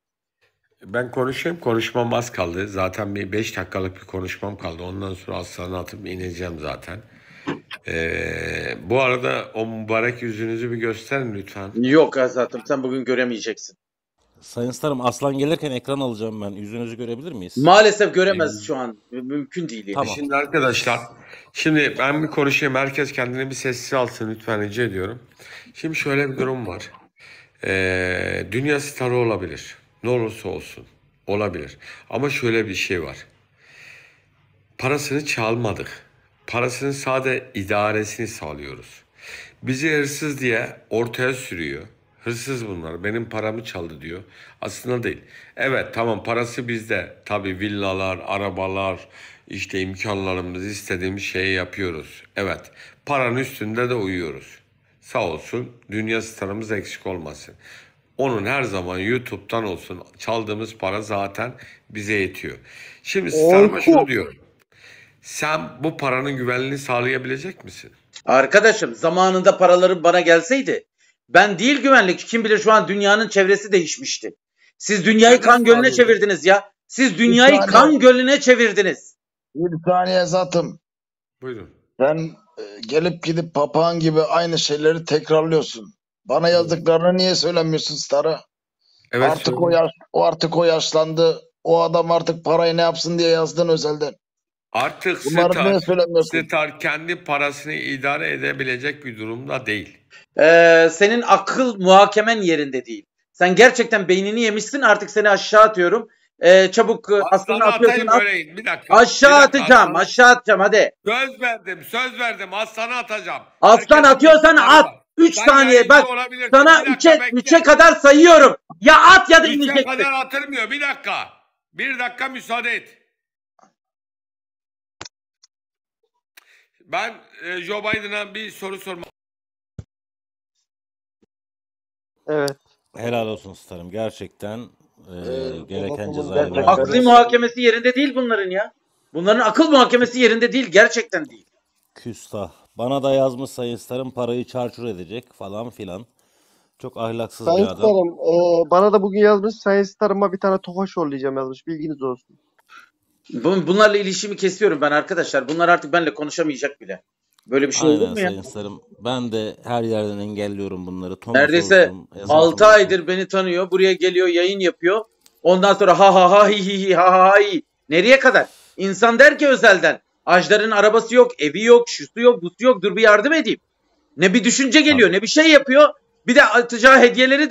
Ben konuşayım. Konuşmam az kaldı. Zaten bir beş dakikalık bir konuşmam kaldı. Ondan sonra aslanı atıp ineceğim zaten. Ee, bu arada o mübarek yüzünüzü bir gösterin lütfen. Yok Esat'ım sen bugün göremeyeceksin. Sayın Starım aslan gelirken ekran alacağım ben. Yüzünüzü görebilir miyiz? Maalesef göremez şu an. Mümkün değil yani. Tamam. Şimdi arkadaşlar, şimdi ben bir konuşayım. Herkes kendini bir sessiz alsın lütfen rica ediyorum. Şimdi şöyle bir durum var. Ee, dünya starı olabilir. Ne olursa olsun. Olabilir. Ama şöyle bir şey var. Parasını çalmadık. Parasının sade idaresini sağlıyoruz. Bizi hırsız diye ortaya sürüyor. Hırsız bunlar. Benim paramı çaldı diyor. Aslında değil. Evet tamam parası bizde. Tabii villalar, arabalar, işte imkanlarımız istediğimiz şeyi yapıyoruz. Evet. Paranın üstünde de uyuyoruz. Sağ olsun dünya starımız eksik olmasın. Onun her zaman YouTube'dan olsun çaldığımız para zaten bize yetiyor. Şimdi starıma şunu diyorum. Sen bu paranın güvenliğini sağlayabilecek misin? Arkadaşım zamanında paraların bana gelseydi ben değil güvenlik kim bilir şu an dünyanın çevresi değişmişti. Siz dünyayı Sen kan nasıl gölüne sağlayacaksın? çevirdiniz ya. Siz dünyayı saniye. kan gölüne çevirdiniz. Bir saniye Esat'ım. Buyurun. Sen e, gelip gidip papağan gibi aynı şeyleri tekrarlıyorsun. Bana yazdıklarını niye söylemiyorsun Star'a? Evet Artık o söyle. yaş, o artık o yaşlandı. O adam artık parayı ne yapsın diye yazdın özelden. Artık Bunları niye Star, söylemiyorsun? Star kendi parasını idare edebilecek bir durumda değil. Ee, senin akıl muhakemen yerinde değil. Sen gerçekten beynini yemişsin artık seni aşağı atıyorum. Ee, çabuk e, aslanı Aslanı atıyorsun atayım at. öyle. Bir dakika. Aşağı Bir dakika, atacağım aslanı- aşağı atacağım hadi. Söz verdim, söz verdim. Aslanı atacağım. Aslan Herkesin atıyorsan bir at. var. üç Sen saniye yayıncı bak. olabilirsin. Sana Bir dakika üçe bekle. üçe kadar sayıyorum. Ya at ya da Üçe ineceksin. kadar atılmıyor. Bir dakika. Bir dakika müsaade et. Ben e, Joe Biden'a bir soru sormak Evet. Helal olsun Starım. Gerçekten e, Ee, gereken Allah'ım cezayı gerçekten- verdi. Akli muhakemesi yerinde değil bunların ya. Bunların akıl muhakemesi yerinde değil. Gerçekten değil. Küstah. Bana da yazmış Sayın Starım parayı çarçur edecek falan filan. Çok ahlaksız bir Sayın adam. Starım e, bana da bugün yazmış. Sayın Starım'a bir tane tofaş yollayacağım yazmış. Bilginiz olsun. Bun- Bunlarla ilişkimi kesiyorum ben arkadaşlar. Bunlar artık benimle konuşamayacak bile. Böyle bir şey olur Aynen mu ya? Sayın Starım. Ben de her yerden engelliyorum bunları. Thomas Neredeyse olsun, Ezat altı olsun. aydır beni tanıyor. Buraya geliyor, yayın yapıyor. Ondan sonra ha ha ha hi hi hi ha ha ha hi. Nereye kadar? İnsan der ki özelden. Ajdar'ın arabası yok, evi yok, şusu yok, busu yok. Dur bir yardım edeyim. Ne bir düşünce geliyor, ne bir şey yapıyor. Bir de atacağı hediyeleri de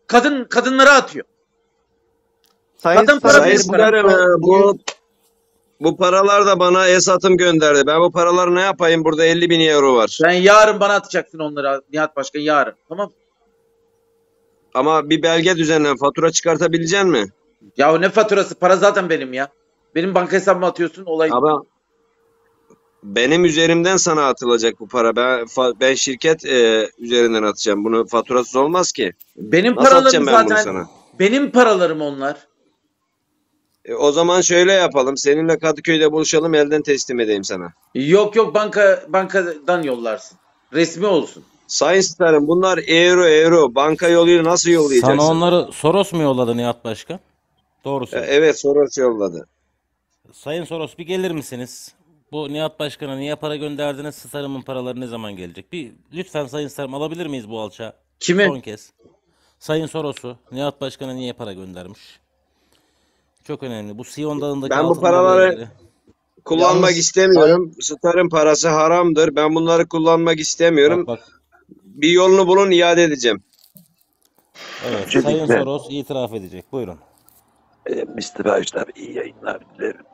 kadın kadınlara atıyor. Sayın Kadın para Starım Sayın benim bugün, param. Starım e, bugün bu bu paralar da bana Esat'ım gönderdi. Ben bu paraları ne yapayım? Burada elli bin euro var. Sen yarın bana atacaksın onları Nihat Başkan, yarın. Tamam. Ama bir belge düzenlen. Fatura çıkartabilecek mi? Ya ne faturası? Para zaten benim ya. Benim banka hesabıma atıyorsun, olay. Ama benim üzerimden sana atılacak bu para. Ben fa- ben şirket e, üzerinden atacağım. Bunu faturasız olmaz ki. Benim Nasıl paralarım atacağım ben bunu zaten. sana? Benim paralarım onlar. E, o zaman şöyle yapalım. Seninle Kadıköy'de buluşalım. Elden teslim edeyim sana. Yok yok, banka bankadan yollarsın. Resmi olsun. Sayın Starım bunlar euro euro. Banka yoluyla nasıl yollayacaksın? Sana onları Soros mu yolladı Nihat Başkan? Doğru E, söyle. evet Soros yolladı. Sayın Soros bir gelir misiniz? Bu Nihat Başkan'a niye para gönderdiniz? Starım'ın paraları ne zaman gelecek? Bir lütfen Sayın Starım alabilir miyiz bu alçağı? Kimi? Son kez. Sayın Soros'u Nihat Başkan'a niye para göndermiş? Çok önemli. Bu Siyon Dağı'ndaki Ben bu altınlarla paraları ilgili. kullanmak Yalnız istemiyorum. Starın parası haramdır. Ben bunları kullanmak istemiyorum. Bak bak. Bir yolunu bulun, iade edeceğim. Evet. Sayın Öncelikle Soros itiraf edecek. Buyurun. e, mister Ajdar iyi yayınlar dilerim.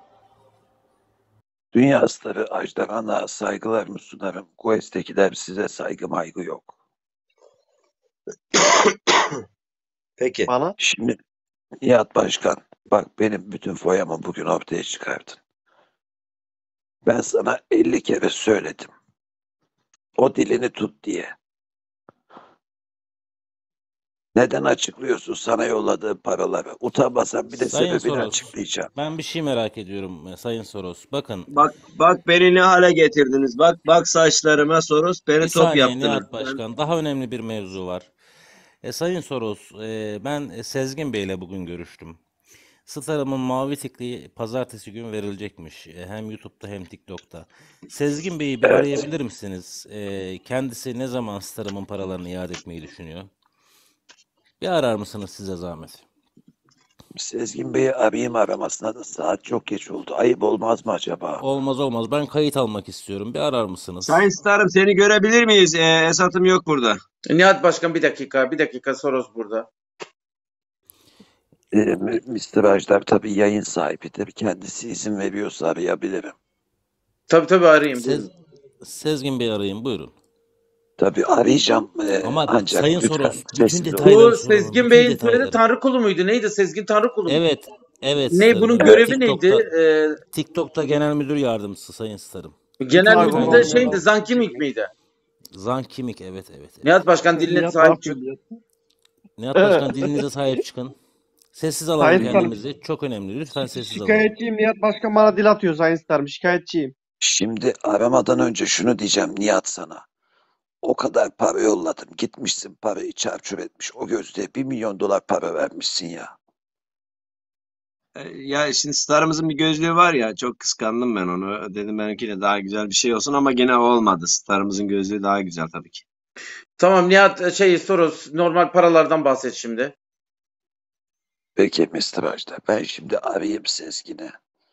Dünya starı Ajdar Ana'ya saygılarımı sunarım. Quest'tekiler size saygı maygı yok. Peki. bana Şimdi Nihat Başkan, bak benim bütün foyamı bugün ortaya çıkardın. Ben sana elli kere söyledim. O dilini tut diye. Neden açıklıyorsun sana yolladığı paraları? Utanmasan bir de Sayın sebebini Soros, açıklayacağım. ben bir şey merak ediyorum e, Sayın Soros. Bakın, Bak bak beni ne hale getirdiniz. Bak bak saçlarıma Soros beni bir top saniye yaptınız. Nihat Ben- Başkan, daha önemli bir mevzu var. E, Sayın Soros, e, ben e, Sezgin Bey ile bugün görüştüm. Starım'ın mavi tikli pazartesi gün verilecekmiş. E, hem YouTube'da hem TikTok'ta. Sezgin Bey'i bir Evet. arayabilir misiniz? E, kendisi ne zaman Starım'ın paralarını iade etmeyi düşünüyor? Bir arar mısınız size zahmet? Sezgin Bey'i arayayım aramasına da saat çok geç oldu. Ayıp olmaz mı acaba? Olmaz olmaz. Ben kayıt almak istiyorum. Bir arar mısınız? Sayın Starım seni görebilir miyiz? Ee, Esat'ım yok burada. Nihat Başkan, bir dakika. Bir dakika, Soros burada. Ee, mister Ajdar tabii yayın sahibidir. Kendisi izin veriyorsa arayabilirim. Tabii tabii, arayayım. Sez, Sezgin Bey arayın. Buyurun. Tabii arayacağım. Ee, Ama ancak Sayın lütfen Soros, bütün sessiz olun. detayları Bu soralım. Sezgin Bütün Bey'in soyadı detayları. Tanrıkulu muydu? Neydi? Sezgin Tanrıkulu mu? Evet, evet Ne, Starım. bunun Evet, görevi TikTok'ta, neydi? Ee, TikTok'ta genel müdür yardımcısı Sayın Starım. genel Pardon, müdür de pardon. şeydi, Zankimik miydi? Zan Kimik, evet evet. evet. Nihat Başkan, diline Nihat sahip çık. Başkan. Nihat Başkan dilinize sahip çıkın. Sessiz alalım Sayın Starım, kendimizi. Çok önemli. Lütfen sessiz alalım. şikayetçiyim. Nihat Başkan bana dil atıyor Sayın Starım. Şikayetçiyim. Şimdi aramadan önce şunu diyeceğim Nihat sana. O kadar para yolladım. Gitmişsin parayı çarçur etmiş. O gözlüğe bir milyon dolar para vermişsin ya. Ee, Ya şimdi Star'ımızın bir gözlüğü var ya, çok kıskandım ben onu. Dedim benimki de daha güzel bir şey olsun ama gene olmadı. Star'ımızın gözlüğü daha güzel tabii ki. Tamam Nihat, şey Soros, normal paralardan bahset şimdi. Peki mister Ajdar ben şimdi arayayım Sezgin'i.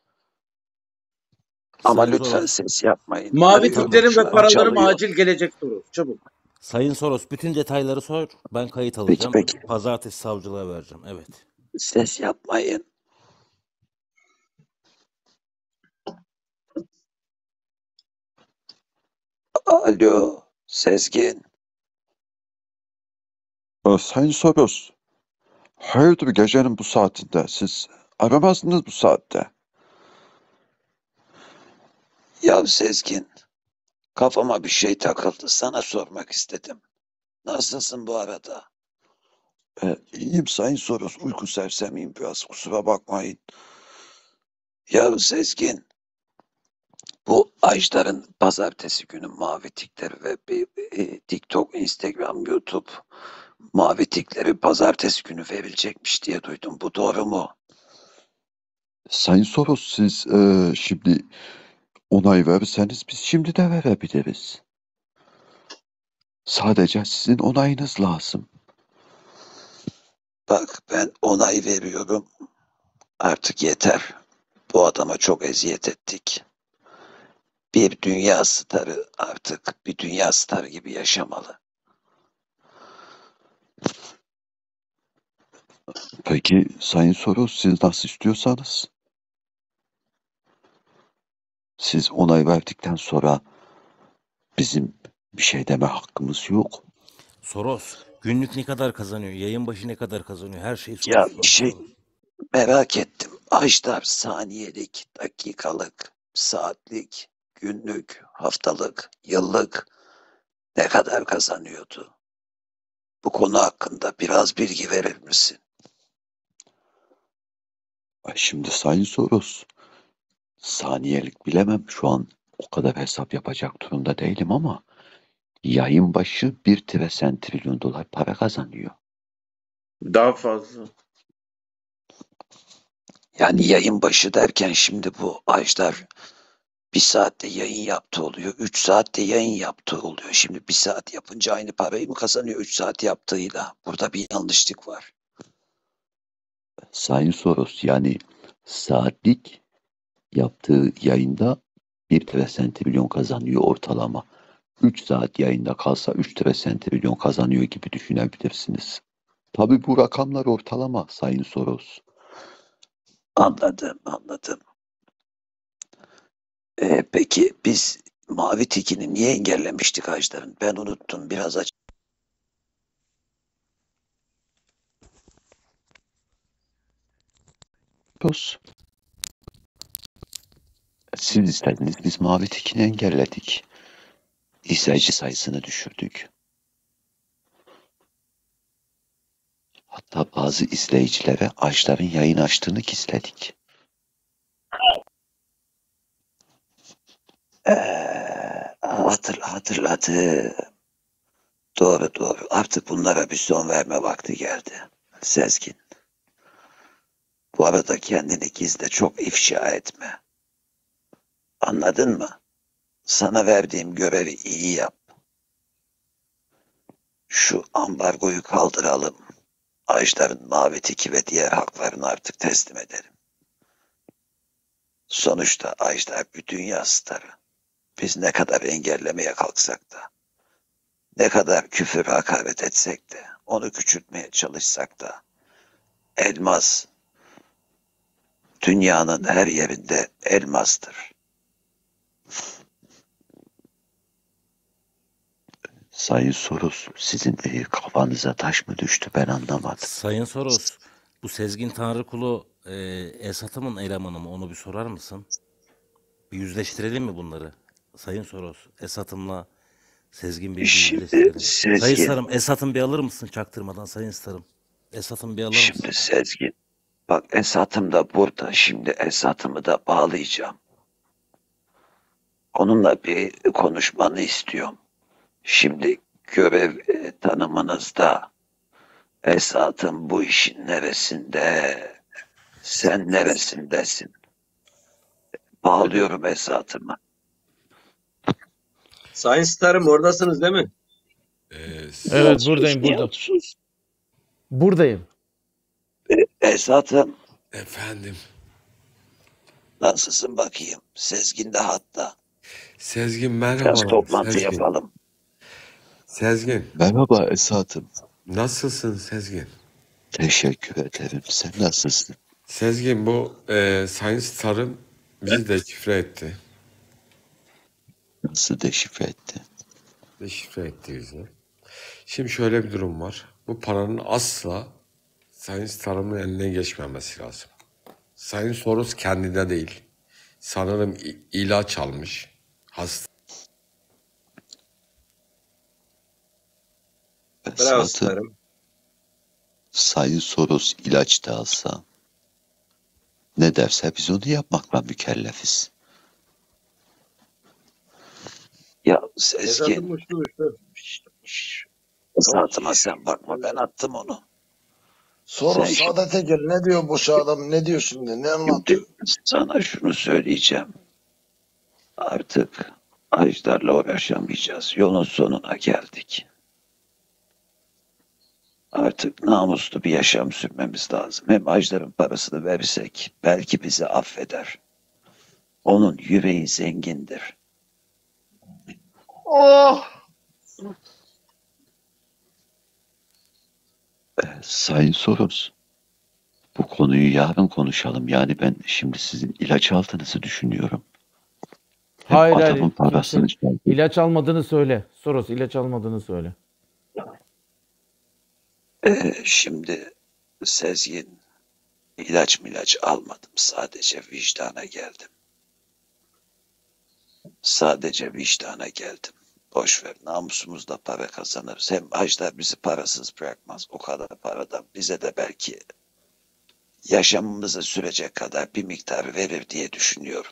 Ama Sayın lütfen Soros, ses yapmayın. Mavi Arıyorum tiklerim şu ve an paralarım çalıyor. acil gelecek Soros. Çabuk. Sayın Soros bütün detayları sor. Ben kayıt Peki alacağım. peki. Pazartesi savcılığa vereceğim. Evet. Ses yapmayın. Alo Sezgin. Ee, Sayın Soros, hayırdır gecenin bu saatinde? Siz aramazdınız bu saatte. Ya Sezgin kafama bir şey takıldı sana sormak istedim. Nasılsın bu arada? Ee, iyiyim Sayın Soros, uyku sersemiyim biraz, kusura bakmayın. Ya Sezgin bu Ajdar'ın pazartesi günü mavi tikleri ve bir, e, TikTok, Instagram, YouTube mavi tikleri pazartesi günü verilecekmiş diye duydum. Bu doğru mu? Sayın Soros, siz e, şimdi onay verirseniz biz şimdi de verebiliriz. Sadece sizin onayınız lazım. Bak ben onay veriyorum. Artık yeter. Bu adama çok eziyet ettik. Bir dünya starı artık bir dünya starı gibi yaşamalı. Peki Sayın Soros siz nasıl istiyorsanız. Siz onay verdikten sonra bizim bir şey deme hakkımız yok. Soros günlük ne kadar kazanıyor? Yayın başı ne kadar kazanıyor? Her şeyi Ya Soros bir şey soruyor. merak ettim. Ajdar saniyelik, dakikalık, saatlik, günlük, haftalık, yıllık ne kadar kazanıyordu? Bu konu hakkında biraz bilgi verir misin? Ay şimdi Sayın Soros, saniyelik bilemem şu an o kadar hesap yapacak durumda değilim ama yayın başı bir trilyon dolar para kazanıyor. Daha fazla. Yani yayın başı derken şimdi bu Ajdar bir saatte yayın yaptığı oluyor. Üç saatte yayın yaptığı oluyor. Şimdi bir saat yapınca aynı parayı mı kazanıyor üç saat yaptığıyla? Burada bir yanlışlık var. Sayın Soros yani saatlik yaptığı yayında bir trilyon kazanıyor ortalama. üç saat yayında kalsa üç trilyon kazanıyor gibi düşünebilirsiniz. Tabii bu rakamlar ortalama Sayın Soros. Anladım, anladım. Ee, peki biz Mavi Tiki'ni niye engellemiştik Ajdar'ın? Ben unuttum. Biraz aç. Soros. Siz istediniz biz Mavi Tiki'ni engelledik. İzleyici sayısını düşürdük. Hatta bazı izleyicilere Ajdar'ın yayın açtığını gizledik. Ee, hatır, hatırladı. Doğru doğru. Artık bunlara bir son verme vakti geldi. Sezgin. Bu arada kendini gizle, çok ifşa etme. Anladın mı? Sana verdiğim görevi iyi yap. Şu ambargoyu kaldıralım. Ajdar'ın Mavi Tiki ve diğer haklarını artık teslim edelim. Sonuçta Ajdar bir dünya starı. Biz ne kadar engellemeye kalksak da, ne kadar küfür hakaret etsek de, onu küçültmeye çalışsak da, elmas dünyanın her yerinde elmastır. Sayın Soros sizin e, kafanıza taş mı düştü ben anlamadım. Sayın Soros, bu Sezgin Tanrıkulu e, Esat'ımın elemanı mı? Onu bir sorar mısın? Bir yüzleştirelim mi bunları? Sayın Soros, Esat'ımla Sezgin Bey'i bir Şimdi yüzleştirelim. Sayın Sezgin, Starım, Esat'ım bir alır mısın çaktırmadan Sayın Starım? Esat'ım bir alır mısın? şimdi Sezgin. Bak Esat'ım da burada. Şimdi Esat'ımı da bağlayacağım. Onunla bir konuşmanı istiyorum. Şimdi görev e, tanımınızda Esat'ım bu işin neresinde, sen neresindesin? Bağlıyorum Esat'ımı. Sayın Starım oradasınız değil mi? Ee, Evet Sus, buradayım burada. Nihat, sus. Buradayım. Esat'ım efendim. nasılsın bakayım? Sezgin de hatta. Sezgin Biraz merhabalar. toplantı Sezgin. yapalım. Sezgin. Merhaba Esat'ım. Nasılsın Sezgin? Teşekkür ederim. Sen nasılsın? Sezgin bu e, Sayın Star'ım bizi deşifre etti. Nasıl deşifre etti? Deşifre etti bizi. Şimdi şöyle bir durum var. Bu paranın asla Sayın Star'ımın eline geçmemesi lazım. Sayın Soros kendine değil. Sanırım i- ilaç almış. Hasta. Bravo Esat'ım Starım. Sayın Soros ilaç da alsa ne derse biz onu yapmakla mükellefiz. Ya Esat'ım Sezgin, uçtu uçtu. şş, Esat'ıma sen bakma, ben attım onu. Sen Soros şimdi, Saadet Egel ne diyor bu şu adam, ne diyor şimdi, ne anlatıyor? şimdi sana şunu söyleyeceğim. Artık Ajdar'la uğraşamayacağız. Yolun sonuna geldik. Artık namuslu bir yaşam sürmemiz lazım. Hem Ajdar'ın parasını verirsek belki bizi affeder. Onun yüreği zengindir. Oh! Sayın Soros konuyu yarın konuşalım. Yani ben şimdi sizin ilaç aldığınızı düşünüyorum. Hem Hayır adamın hayır. parasını Kimse çaldı. ilaç almadığını söyle. Soros ilaç almadığını söyle. Ee, şimdi Sezgin, ilaç milaç almadım. Sadece vicdana geldim. Sadece vicdana geldim. Boş ver, namusumuzla para kazanırız. Hem Ajdar bizi parasız bırakmaz. O kadar paradan bize de belki yaşamımızı sürecek kadar bir miktar verir diye düşünüyorum.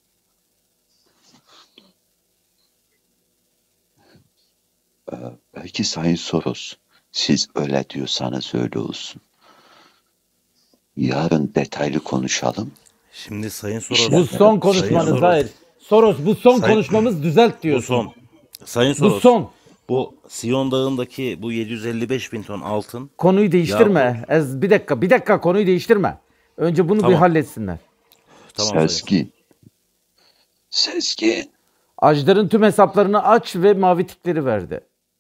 Ee, belki Sayın Soros, siz öyle diyorsanız öyle olsun. Yarın detaylı konuşalım. Şimdi Sayın İşler Soros, Bu beraber son Sayın konuşmanız. Soros, Hayır. Soros bu son Sayın, konuşmamız, düzelt bu diyorsun. son. Sayın Bu Soros, son. bu Siyon Dağı'ndaki bu yedi yüz elli beş bin ton altın Konuyu yahu değiştirme. Ez, bir dakika, bir dakika konuyu değiştirme. Önce bunu bir tamam halletsinler. tamam Sayın Soros. Sezgin, Sezgin, Ajdar'ın tüm hesaplarını aç ve mavi tikleri verdi.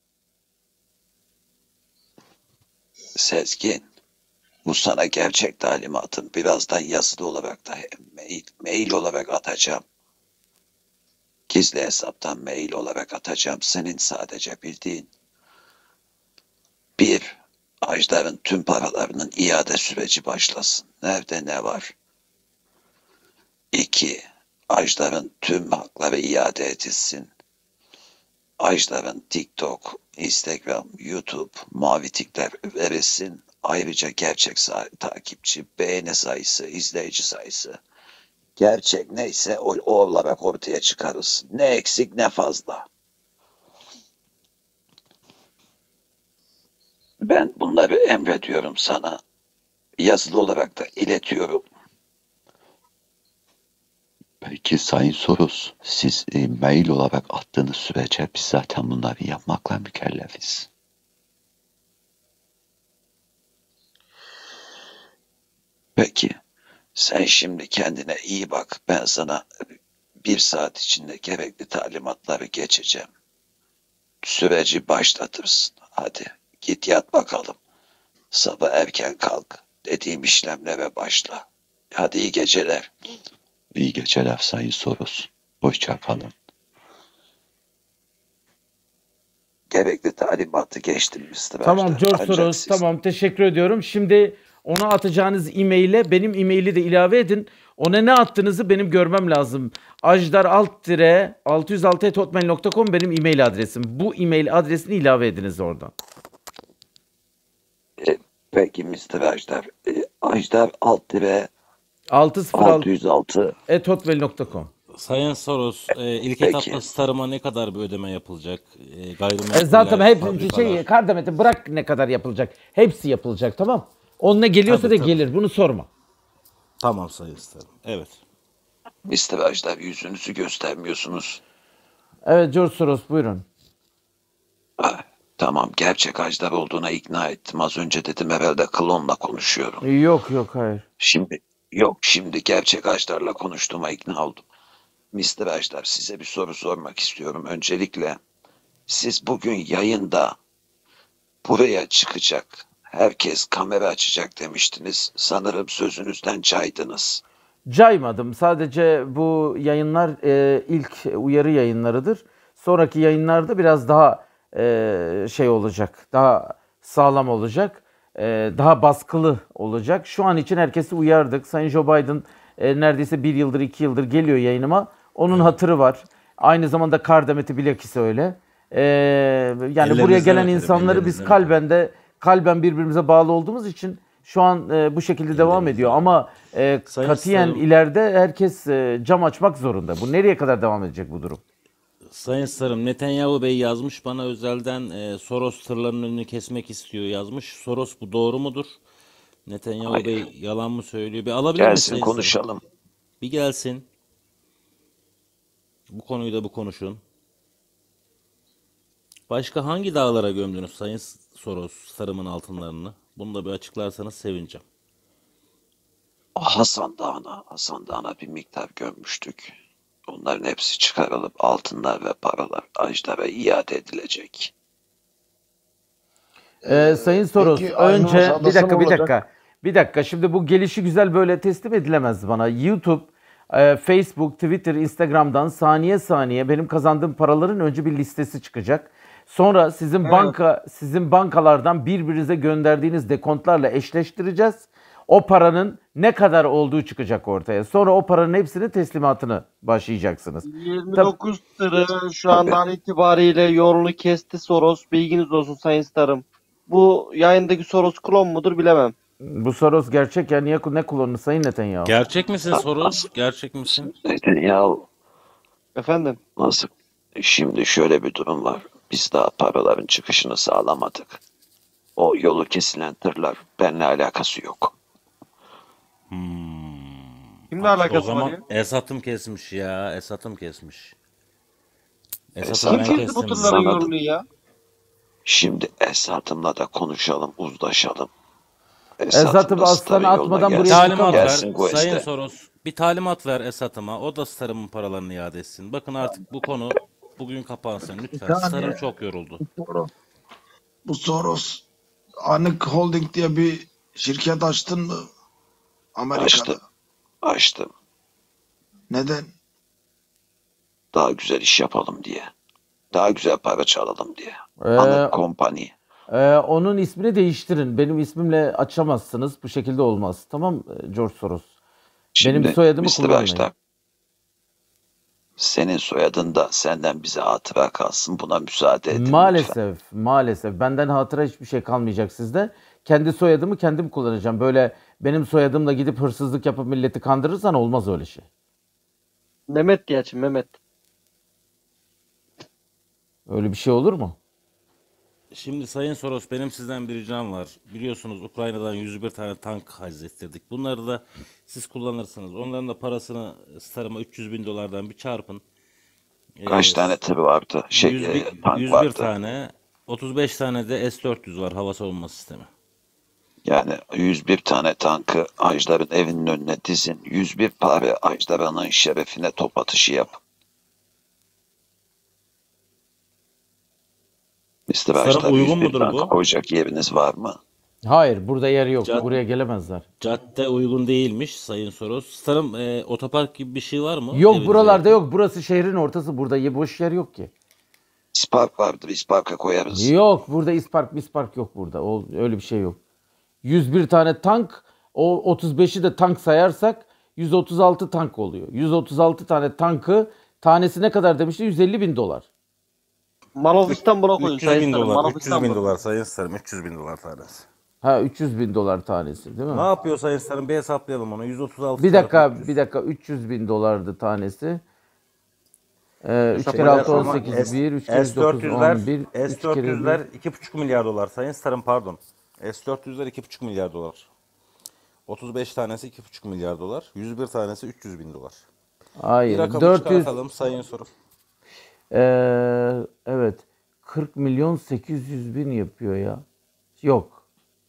Sezgin. Bu sana gerçek talimatım. Birazdan yazılı olarak da mail, mail olarak atacağım. Gizli hesaptan mail olarak atacağım. Senin sadece bildiğin bir, Ajdar'ın tüm paralarının iade süreci başlasın. Nerede ne var? İki, Ajdar'ın tüm hakları iade edilsin. Ajdar'ın TikTok, Instagram, YouTube, mavi tikler verilsin. Ayrıca gerçek sa- takipçi, beğeni sayısı, izleyici sayısı, gerçek neyse o, o olarak ortaya çıkarılsın. Ne eksik ne fazla. Ben bunları emrediyorum sana. Yazılı olarak da iletiyorum. belki Sayın Soros, siz e, mail olarak attığınız sürece biz zaten bunları yapmakla mükellefiz. Peki, sen şimdi kendine iyi bak. Ben sana bir saat içinde gerekli talimatları geçeceğim. Süreci başlatırsın. Hadi git yat bakalım. Sabah erken kalk. Dediğim işlemlere başla. Hadi iyi geceler. İyi geceler Sayın Soros. Hoşça kalın. Gerekli talimatı geçtim mister Tamam Ajdar. George Ancak Soros, siz tamam teşekkür ediyorum. Şimdi ona atacağınız e-maile benim e-maili de ilave edin. Ona ne attığınızı benim görmem lazım. ajdar alt altı yüz altı at hotmail nokta com benim e-mail adresim. Bu e-mail adresini ilave ediniz oradan. e, peki mister Ajdar. E, Ajdar alt dire altı yüz altı altı yüz altı. at hotmail nokta com. Sayın Soros, e, ilk Peki. etapta Starım'a ne kadar bir ödeme yapılacak? E, E gayrimenkuller, zaten hep fabrikalar. şey Kardemeti bırak ne kadar yapılacak. Hepsi yapılacak, tamam. Onunla geliyorsa Tabii, da tabii. gelir. Bunu sorma. Tamam Sayın Starım. Evet. mister Ajdar yüzünüzü göstermiyorsunuz. Evet George Soros buyurun. Ah, tamam gerçek Ajdar olduğuna ikna ettim. Az önce dedim herhalde klonla konuşuyorum. Yok yok hayır. Şimdi yok şimdi gerçek Ajdar'la konuştuğuma ikna oldum. mister Ajdar size bir soru sormak istiyorum. Öncelikle siz bugün yayında buraya çıkacak, herkes kamera açacak demiştiniz. Sanırım sözünüzden caydınız. Caymadım. Sadece bu yayınlar e, ilk uyarı yayınlarıdır. Sonraki yayınlarda biraz daha e, şey olacak. Daha sağlam olacak. E, daha baskılı olacak. Şu an için herkesi uyardık. Sayın Joe Biden e, neredeyse bir yıldır iki yıldır geliyor yayınıma. Onun hatırı var. Aynı zamanda Kardemeti bilakis öyle. E, yani buraya Ellerinizden gelen öperim, insanları biz ellerinizden kalben de kalben birbirimize bağlı olduğumuz için şu an e, bu şekilde devam ediyor. Ama e, Sayın katiyen Starım. ileride herkes e, cam açmak zorunda. Bu nereye kadar devam edecek bu durum? Sayın Starım, Netanyahu Bey yazmış bana özelden e, Soros tırlarının önünü kesmek istiyor yazmış. Soros bu doğru mudur? Netanyahu Hayır. Bey yalan mı söylüyor? Bir alabilir miyiz Gelsin Sayın Starım? konuşalım. Bir gelsin. Bu konuyu da bu konuşun. Başka hangi dağlara gömdünüz Sayın Soros Starım'ın altınlarını? Bunu da bir açıklarsanız sevineceğim. Hasan Dağı'na, Hasan Dağı'na bir miktar gömmüştük. Onların hepsi çıkarılıp altınlar ve paralar Ajdar'a iade edilecek. Ee, Sayın Soros Peki Aynurus önce bir adası dakika ne bir olacak? dakika. Bir dakika, şimdi bu gelişi güzel böyle teslim edilemez bana. YouTube, e, Facebook, Twitter, Instagram'dan saniye saniye benim kazandığım paraların önce bir listesi çıkacak. Sonra sizin Evet. banka sizin bankalardan birbirinize gönderdiğiniz dekontlarla eşleştireceğiz. O paranın ne kadar olduğu çıkacak ortaya. Sonra o paranın hepsinin teslimatını başlayacaksınız. yirmi Tabii. dokuz tırı şu andan itibariyle yolunu kesti Soros. Bilginiz olsun Sayın Starım. Bu yayındaki Soros klon mudur bilemem. Bu Soros gerçek ya, niye ne kullanır Sayın Netanyahu? Gerçek misin Soros? Nasıl? Gerçek misin? Netanyahu Efendim? nasıl? Şimdi şöyle bir durum var. Biz daha paraların çıkışını sağlamadık. O yolu kesilen tırlar benimle alakası yok. Hmm. Kimle O alakası var zaman ya? Esat'ım kesmiş ya. Esat'ım kesmiş. Esat'ım Esat Kim ben da kesti bu kestim tırların ya. sana da yolunu ya? şimdi Esat'ımla da konuşalım, uzlaşalım. Esat'ım Esat'ım da aslanı starın yoluna atmadan buraya gelsin. Talimat ver. Gelsin Sayın Gueste. Soros. Bir talimat ver Esat'ıma. O da Star'ımın paralarını iade etsin. Bakın artık bu konu bugün kapansın. Bir Lütfen. Star'ım saniye. çok yoruldu. Bu Soros, bu Soros Anık Holding diye bir şirket açtın mı Amerika'da? Açtım, açtım. Neden? Daha güzel iş yapalım diye. Daha güzel para çalalım diye. Ee, Anık Company. e, onun ismini değiştirin. Benim ismimle açamazsınız. Bu şekilde olmaz. Tamam e, George Soros. Benim Şimdi soyadımı mister kullanmayın. Başlar, senin soyadın da senden bize hatıra kalsın. Buna müsaade edin lütfen. Maalesef, maalesef. Benden hatıra hiçbir şey kalmayacak sizde. Kendi soyadımı kendim kullanacağım. Böyle benim soyadımla gidip hırsızlık yapıp milleti kandırırsan olmaz öyle şey. Mehmet diye açın Mehmet. Öyle bir şey olur mu? Şimdi Sayın Soros benim sizden bir ricam var. Biliyorsunuz Ukrayna'dan yüz bir tane tank hazrettirdik. Bunları da siz kullanırsınız. Onların da parasını Star'ıma üç yüz bin dolardan bir çarpın. Ee, Kaç tane tır vardı? Şey, yüz e, bir, tank yüz bir vardı. tane, otuz beş tane de S dört yüz var hava savunma sistemi. Yani yüz bir tane tankı Ajdar'ın evinin önüne dizin. yüz bir pare Ajdar'ın şerefine top atışı yapın. mister Star'ım Ajdar, uygun yüz bir mudur tank bu? koyacak yeriniz var mı? Hayır, burada yer yok. Cad- Buraya gelemezler. Cadde uygun değilmiş Sayın Soros. Star'ım e, otopark gibi bir şey var mı Yok, evinize buralarda yakın? yok. Burası şehrin ortası. Burada ye- boş yer yok ki. İspark vardır. İspark'a koyarız. Yok, burada ispark mispark yok burada. O, öyle bir şey yok. yüz bir tane tank, o otuz beşi de tank sayarsak yüz otuz altı tank oluyor. yüz otuz altı tane tankı tanesi ne kadar demişti? yüz elli bin dolar. Mall of İstanbul'a koyun üç yüz Sayın bin Starım. Mall dolar, of üç yüz bin İstanbul. dolar Sayın Starım, üç yüz bin dolar tanesi. Ha, üç yüz bin dolar tanesi değil mi? Ne yapıyor Sayın Starım? Bir hesaplayalım onu. yüz otuz altı Bir çarpı dakika, üç yüz. bir dakika. üç yüz bin dolardı tanesi. Ee, üç Hesap kere altı edersen on Ama sekiz, S, bir, üç kere dokuz S400'ler, on bir, üç kere S400'ler bir. iki buçuk milyar dolar. Sayın Starım pardon. S dört yüzler iki buçuk milyar dolar. otuz beş tanesi iki buçuk milyar dolar. yüz bir tanesi üç yüz bin dolar. Bir Hayır, rakamı dört yüz. çıkartalım Sayın Soros. Ee, evet. kırk milyon sekiz yüz bin yapıyor ya. Yok.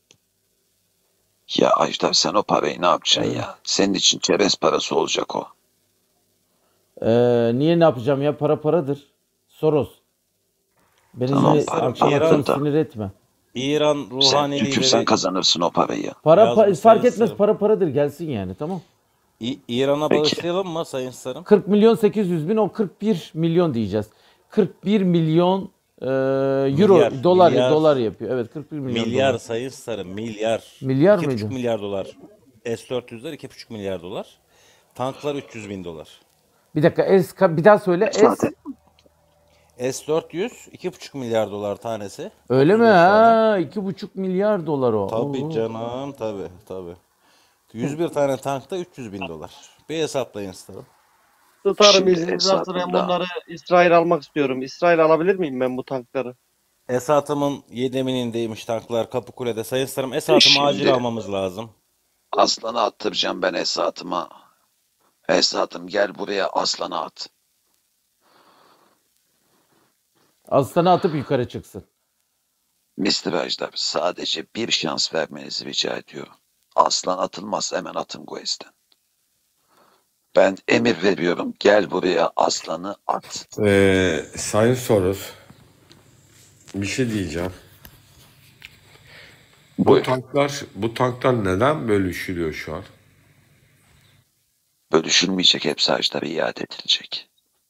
Ya Ajdar, sen o parayı ne yapacaksın Evet. ya? Senin için çerez parası olacak o. Ee, niye ne yapacağım ya? Para paradır. Soros. Beni Tamam, yine para akşam akşam paradır da. sinir etme. İran Sen ruhani tükürsen lideri kazanırsın o parayı. Para pa- yazmış fark Sayın etmez, Starım. para paradır, gelsin yani, tamam. İ- İran'a Peki. bağışlayalım mı Sayın Starım? kırk milyon sekiz yüz bin, o kırk bir milyon diyeceğiz. kırk bir milyon e, euro, Milyar, dolar milyar, dolar yapıyor. Evet, kırk bir milyon milyar dolar. Sayın Starım, milyar. Milyar iki buçuk mıydı? milyar dolar. S dört yüzler iki buçuk milyar dolar. Tanklar üç yüz bin dolar. Bir dakika, S, bir daha söyle. S. Zaten S dört yüz iki buçuk milyar dolar tanesi. Öyle mi? otuz beş tane. Ha, iki buçuk milyar dolar o. Tabii Oo. canım, tabii tabii. yüz bir tane tankta üç yüz bin dolar. Bir hesaplayın Starım. Starım şimdi izniniz varsa ben hesabında bunları İsrail almak istiyorum. İsrail alabilir miyim ben bu tankları? Esat'ımın yedeminindeymiş tanklar Kapıkule'de. Sayın Starım Esat'ımı acil şimdi almamız lazım. Aslan'ı attıracağım ben Esat'ıma. Esat'ım gel buraya, Aslan'ı at. Aslanı atıp yukarı çıksın. mister Ajdar, sadece bir şans vermenizi rica ediyorum. Aslan atılmaz, hemen atın Guest'ten. Ben emir veriyorum, gel buraya, Aslan'ı at. Ee, Sayın Soros, bir şey diyeceğim. Bu Buyur. tanklar bu tanklar neden bölüşülüyor şu an? Bölüşülmeyecek, hepsi Ajdar'a iade edilecek.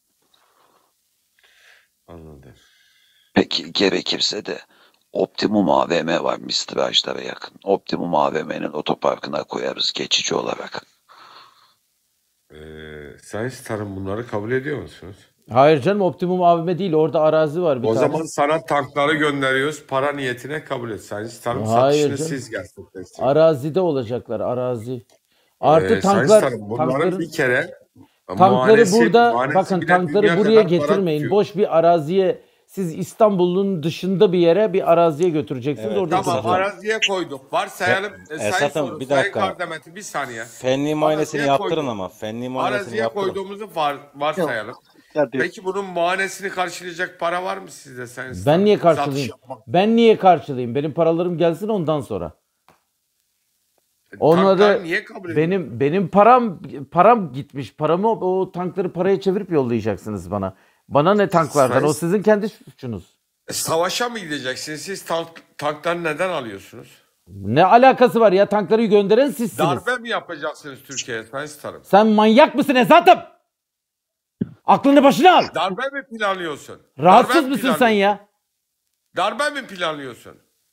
Anladım. Peki gerekirse de Optimum A V M var mister Ajdar'a yakın. Optimum A V M'nin otoparkına koyarız geçici olarak. Ee, Sayın Starım bunları kabul ediyor musunuz? Hayır canım, Optimum A V M değil. Orada arazi var bir O tane. zaman sana tankları gönderiyoruz. Para niyetine kabul et. Sayın Starım Hayır satışını canım. siz gerçekleştirin. Arazide olacaklar, arazi. Artı Ee, Sayın tanklar, Starım bunların tankların bir kere tankları muhanesi, burada, muhanesi bakın bile tankları dünya buraya kadar para getirmeyin. tutuyor. Boş bir araziye, siz İstanbul'un dışında bir yere, bir araziye götüreceksiniz. Evet, Orada Tamam, tutacağız. araziye koyduk. Varsayalım. E, Sayın Esat'ım Soru, bir Sayın dakika. Kardemet'i bir saniye. Fenli muayenesini Araziye yaptırın koyduk. ama. Fenli muayenesini Araziye yaptırın. koyduğumuzu var, varsayalım. Hadi. Peki bunun muayenesini karşılayacak para var mı sizde Sayın Ben Starım? niye Satış karşılayayım? yapmak. Ben niye karşılayayım? Benim paralarım gelsin ondan sonra. E, Onları Tanklar niye kabul ediyor? benim benim param param gitmiş. Paramı, o tankları paraya çevirip yollayacaksınız bana. Bana ne tanklardan? Sayın O sizin kendi suçunuz. E, Savaşa mı gideceksiniz? Siz tank, tankları neden alıyorsunuz? Ne alakası var ya? Tankları gönderen sizsiniz. Darbe mi yapacaksınız Türkiye'ye Sayın Starım? Sen manyak mısın Esat'ım? Aklını başına al. Darbe mi planlıyorsun? Rahatsız Darbe mi mısın sen planlıyorsun? ya? Darbe mi planlıyorsun?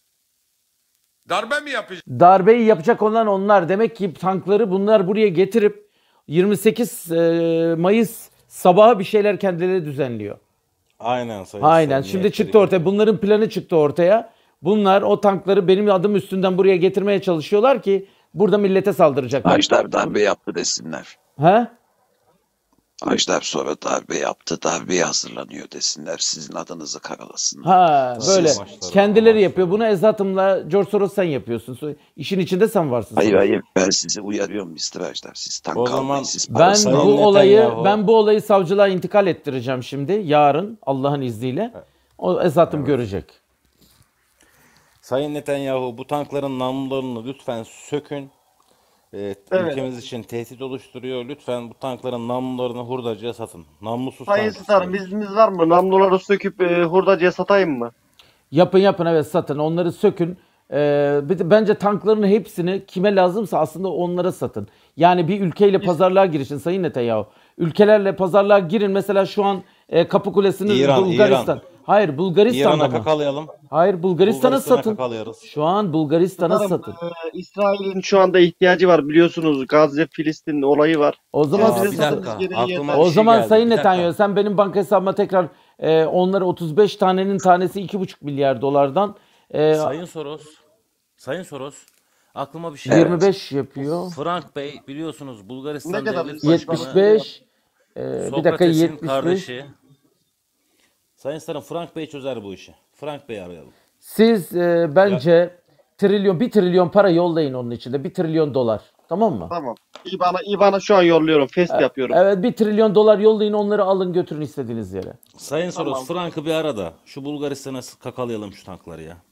Darbe mi yapacaksın? Darbeyi yapacak olan onlar. Demek ki tankları bunlar buraya getirip yirmi sekiz e, Mayıs sabahı bir şeyler kendileri düzenliyor. Aynen Sayın Aynen. Starım, Şimdi niyetleri çıktı ortaya. Bunların planı çıktı ortaya. Bunlar o tankları benim adım üstünden buraya getirmeye çalışıyorlar ki burada millete saldıracaklar. Ajdar darbe yaptı desinler. He? Ajdar sonra darbe yaptı, darbeye hazırlanıyor desinler. Sizin adınızı karalasınlar. Ha Tabii, böyle. amaçları, Kendileri amaçları. yapıyor. Bunu Ezat'ımla George Soros sen yapıyorsun. İşin içinde sen varsın. Hayır sonuçta. hayır, ben sizi uyarıyorum mister Ajdar. Siz tank O almayın, zaman siz Ben parasını Sayın bu alın. olayı Netanyahu- ben bu olayı savcılığa intikal ettireceğim şimdi. Yarın Allah'ın izniyle. O Ezat'ım görecek. Sayın Netanyahu, bu tankların namlularını lütfen sökün. Ee, Evet. Ülkemiz için tehdit oluşturuyor. Lütfen bu tankların namlularını hurdacıya satın. Namlusuz Sayın tank Starım, istiyoruz. izniniz var mı? Namluları söküp e, hurdacıya satayım mı? Yapın yapın, evet, satın. Onları sökün. Ee, bir de bence tankların hepsini kime lazımsa aslında onlara satın. Yani bir ülkeyle pazarlığa girişin Sayın Netanyahu. Ülkelerle pazarlığa girin. Mesela şu an e, Kapı Kulesi'nin İran, Bulgaristan. İran. Hayır, Bulgaristan'da İran'a mı? kakalayalım. Hayır, Bulgaristan'a Bulgaristan'a satın. kakalıyoruz. Şu an Bulgaristan'a Starım, satın. e, İsrail'in şu anda ihtiyacı var, biliyorsunuz. Gazze, Filistin olayı var. O zaman Aa, Siz bir bize siz- satın dakika. gereği Aklıma yeter. o bir şey zaman geldi. Sayın Bir dakika. Netanyahu, sen benim banka hesabıma tekrar e, onları otuz beş tanenin tanesi iki buçuk milyar dolardan e, Sayın Soros. Sayın Soros. Aklıma bir şey Evet. geldi. yirmi beş yapıyor. Frank Bey biliyorsunuz Bulgaristan Ne kadar? Devlet Başkanı yetmiş beş e, bir dakika, Sokrates'in yetmiş beş. kardeşi. Sayın Starım, Frank Bey çözer bu işi. Frank Bey'i arayalım. Siz e, bence trilyon bir trilyon para yollayın onun içinde. Bir trilyon dolar. Tamam mı? Tamam. İBAN'a İBAN'a şu an yolluyorum. Fest yapıyorum. Evet, bir trilyon dolar yollayın, onları alın götürün istediğiniz yere. Sayın Soros, Tamam. Frank'ı bir ara da şu Bulgaristan'a kakalayalım şu tankları ya.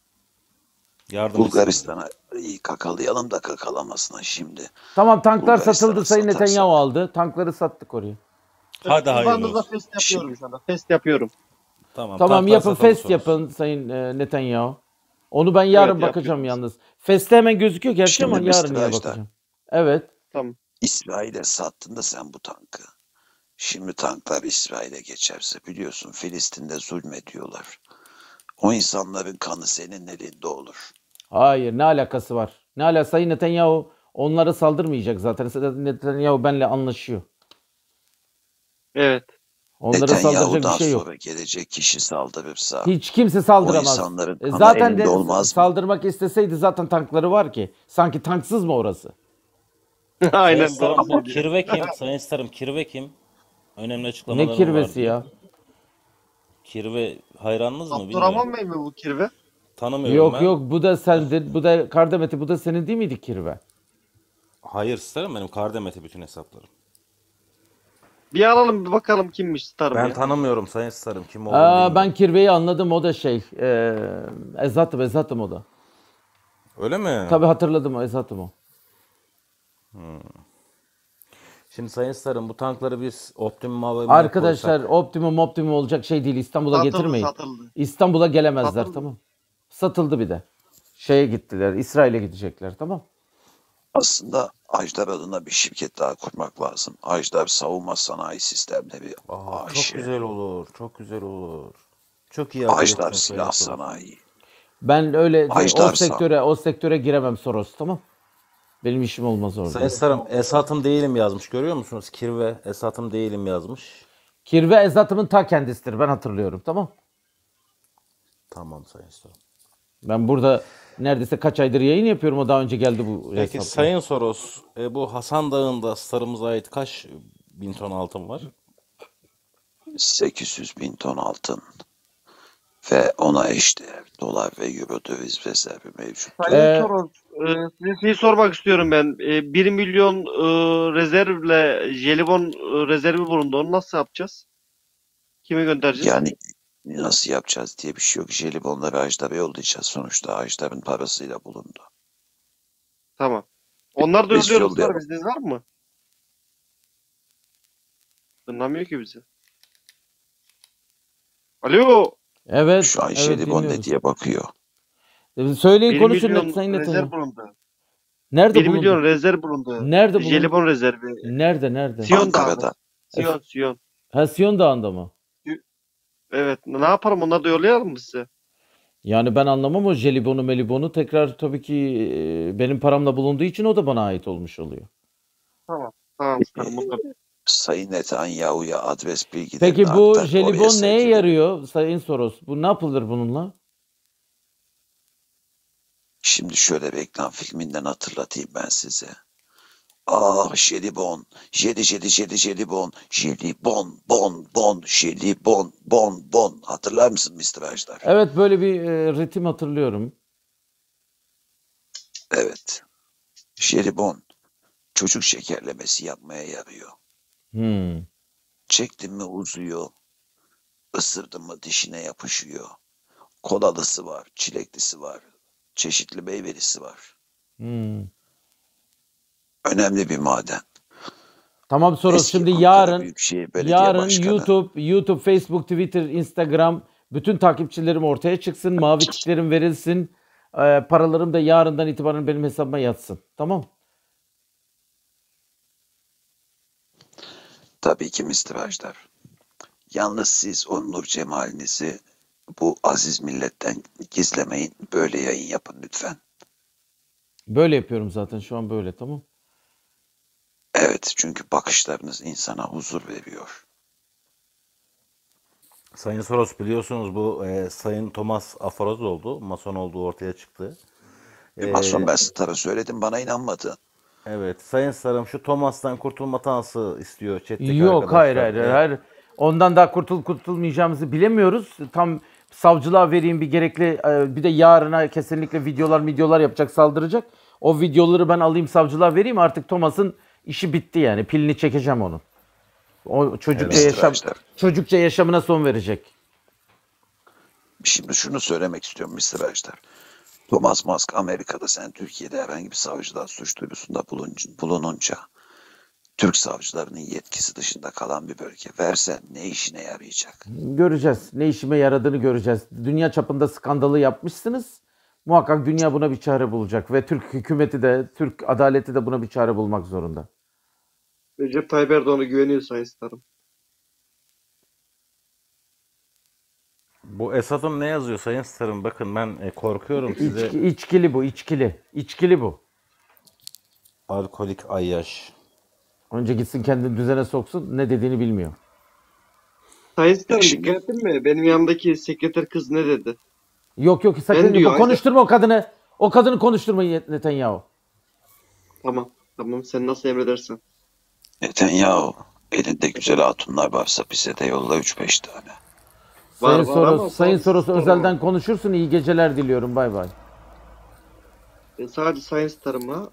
Yardım etsin Bulgaristan'a iyi kakalayalım da kakalamasına şimdi. Tamam, tanklar Bulgaristan'a satıldı, Sayın satarsak. Netanyahu aldı. Tankları sattık oraya. bize. Hadi hayırlı İBAN'ınıza olsun. fest yapıyorum şu anda. Fest yapıyorum. Tamam, Tamam, tanklar yapın, satıldı fest Soros. yapın Sayın e, Netanyahu. Onu ben yarın Evet, bakacağım yapıyoruz. yalnız. Feste hemen gözüküyor gerçi Şimdi ama yarın mister yine Ajdar, bakacağım. Evet. Tamam. İsrail'e sattın da sen bu tankı. Şimdi tanklar İsrail'e geçerse biliyorsun Filistin'de zulmediyorlar. O insanların kanı senin elinde olur. Hayır, ne alakası var? Ne ala Sayın Netanyahu onlara saldırmayacak zaten. Netanyahu benimle anlaşıyor. Evet. Onlara saldıracak bir Netanyahu'dan şey yok. sonra gelecek kişi saldırırsa Hiç kimse o saldıramaz. insanların E, kanı Zaten elinde de olmaz mı? saldırmak isteseydi zaten tankları var ki. Sanki tanksız mı orası? Aynen Sayın doğru Starım, bu söylüyor. kirve kim? Sayın Starım, kirve kim? Önemli açıklamalarım Ne var kirvesi diyor. ya? Kirve hayranınız mı Abdurrahman bilmiyorum. Bey mi bu kirve? Tanımıyorum Yok ben. yok, bu da sendir. Bu da Kardemeti, bu da senin değil miydi kirve? Hayır Starım, benim Kardemeti bütün hesaplarım. Bir alalım bir bakalım kimmiş Starım Ben ya. tanımıyorum Sayın Starım, kim olduğunu Aa, bilmiyorum. ben kirveyi anladım, o da şey. E, Ezat'ım Ezat'ım o da. Öyle mi? Tabii hatırladım, o Ezat'ım o. Şimdi Sayın Starım, bu tankları biz Optimum A V M'ye Arkadaşlar, koysak. optimum optimum olacak şey değil. İstanbul'a Satıldı getirmeyin. satıldı. İstanbul'a gelemezler, Satıldı. tamam. Satıldı bir de. Şeye gittiler. İsrail'e gidecekler. Tamam. Aslında Ajdar adına bir şirket daha kurmak lazım. Ajdar Savunma Sanayi Sistemleri bir Aa, çok A Ş. güzel olur. Çok güzel olur. Çok iyi akıl Ajdar ettin Sayın Silah Soros. Sanayi. Ben öyle o Ajdar Sa- sektöre o sektöre giremem Soros. Tamam. Benim işim olmaz orada. Sayın Starım, Esat'ım değilim yazmış. Görüyor musunuz? Kirve Esat'ım değilim yazmış. Kirve Ezat'ımın ta kendisidir. Ben hatırlıyorum. Tamam. Tamam Sayın Starım. Ben burada neredeyse kaç aydır yayın yapıyorum. O daha önce geldi bu Peki hesapla. Sayın Soros, e, bu Hasan Dağı'nda Starımıza ait kaç bin ton altın var? sekiz yüz bin ton altın ve ona eşdeğer dolar ve euro döviz rezervi mevcut. Sayın Ee, Soros, e, size şeyi sormak istiyorum ben. E, bir milyon e, rezervle jelibon e, rezervi bulundu. Onu nasıl yapacağız? Kime göndereceğiz? Yani nasıl yapacağız diye bir şey yok. Jelibonları Ajdar'a yollayacağız. Sonuçta Ajdar'ın parasıyla bulundu. Tamam. Onlar da Biz yolluyoruz. Var, yollayalım. bizde var mı? Anlamıyor ki bizi. Alo. Evet, Şu an evet jelibon ne dinliyoruz. diye bakıyor. E, Söyleyin bir konuşun milyon Sayın rezerv Netanyahu. bulundu. Nerede bir bulundu? milyon rezerv bulundu. Nerede bulundu? Jelibon rezervi. Nerede nerede? Siyon Dağı'nda. Ankara'da. Siyon, Siyon. Ha Siyon Dağı'nda mı? Evet. Ne yapalım? Onları da yollayalım mı size? Yani ben anlamam o jelibonu melibonu. Tekrar tabii ki e, benim paramla bulunduğu için o da bana ait olmuş oluyor. Tamam. Tamam. Tamam. Bunlar. Sayın Netanyahu'ya adres bilgilerini Peki bu aktar. Oraya jelibon sevk neye edelim. yarıyor Sayın Soros? Bu ne yapılır bununla? Şimdi şöyle reklam filminden hatırlatayım ben size. Ah jelibon, jeli jeli jeli jelibon, jelibon, bon, bon, jelibon, bon, bon. Hatırlar mısın mister Ajdar? Evet böyle bir e, ritim hatırlıyorum. Evet. Jelibon, çocuk şekerlemesi yapmaya yarıyor. Hmm. Çektin mi uzuyor, ısırdın mı dişine yapışıyor. Kolalısı var, çileklisi var, çeşitli meyvelisi var. Hmm. Önemli bir maden. Tamam Soros Eski şimdi Ankara yarın Büyükşehir Belediye yarın Başkanı. YouTube, YouTube, Facebook, Twitter, Instagram bütün takipçilerim ortaya çıksın. Mavi tiklerim verilsin. E, paralarım da yarından itibaren benim hesabıma yatsın. Tamam. Tabii ki mister Ajdar. Yalnız siz o nur cemalinizi bu aziz milletten gizlemeyin. Böyle yayın yapın lütfen. Böyle yapıyorum zaten şu an böyle tamam. Evet, çünkü bakışlarınız insana huzur veriyor. Sayın Soros biliyorsunuz bu e, Sayın Thomas aforoz oldu. Mason olduğu ortaya çıktı. Bir E, mason ben Star'a söyledim, bana inanmadı. evet Sayın Starım şu Thomas'tan kurtulma tansı istiyor chat'teki Yok hayır arkadaşlar. hayır E, hayır. Ondan daha kurtul kurtulmayacağımızı bilemiyoruz. Tam savcılığa vereyim bir gerekli e, bir de yarına kesinlikle videolar videolar yapacak saldıracak. O videoları ben alayım savcılığa vereyim artık Thomas'ın işi bitti yani pilini çekeceğim onun. O çocukça mister yaşam Ajdar, çocukça yaşamına son verecek. şimdi şunu söylemek istiyorum mister Ajdar. Thomas Musk Amerika'da, sen Türkiye'de herhangi bir savcıdan suç duyurusunda bulun- bulununca Türk savcılarının yetkisi dışında kalan bir bölge versen ne işine yarayacak? Göreceğiz. Ne işime yaradığını göreceğiz. Dünya çapında skandalı yapmışsınız. Muhakkak dünya buna bir çare bulacak ve Türk hükümeti de, Türk adaleti de buna bir çare bulmak zorunda. Recep Tayyip Erdoğan'a güveniyor Sayın Starım. bu Esad'ım ne yazıyor Sayın Starım? Bakın ben e, korkuyorum size. İçki, içkili bu, içkili. İçkili bu. Alkolik ayyaş. Önce gitsin kendini düzene soksun. Ne dediğini bilmiyor. Sayın Starım Şimdi- dikkat ettin mi? Benim yanımdaki sekreter kız ne dedi? Yok yok sakın Ben diyor, konuşturma o kadını. O kadını konuşturma Netanyahu. Tamam. Tamam sen nasıl emredersen. Netanyahu, elinde güzel hatunlar varsa bize de yolla üç beş tane. Sayın Var, var Soros, ama Sayın sadece Soros Starım özelden var. konuşursun. İyi geceler diliyorum. Bay bay. Ben sadece Sayın Starım'a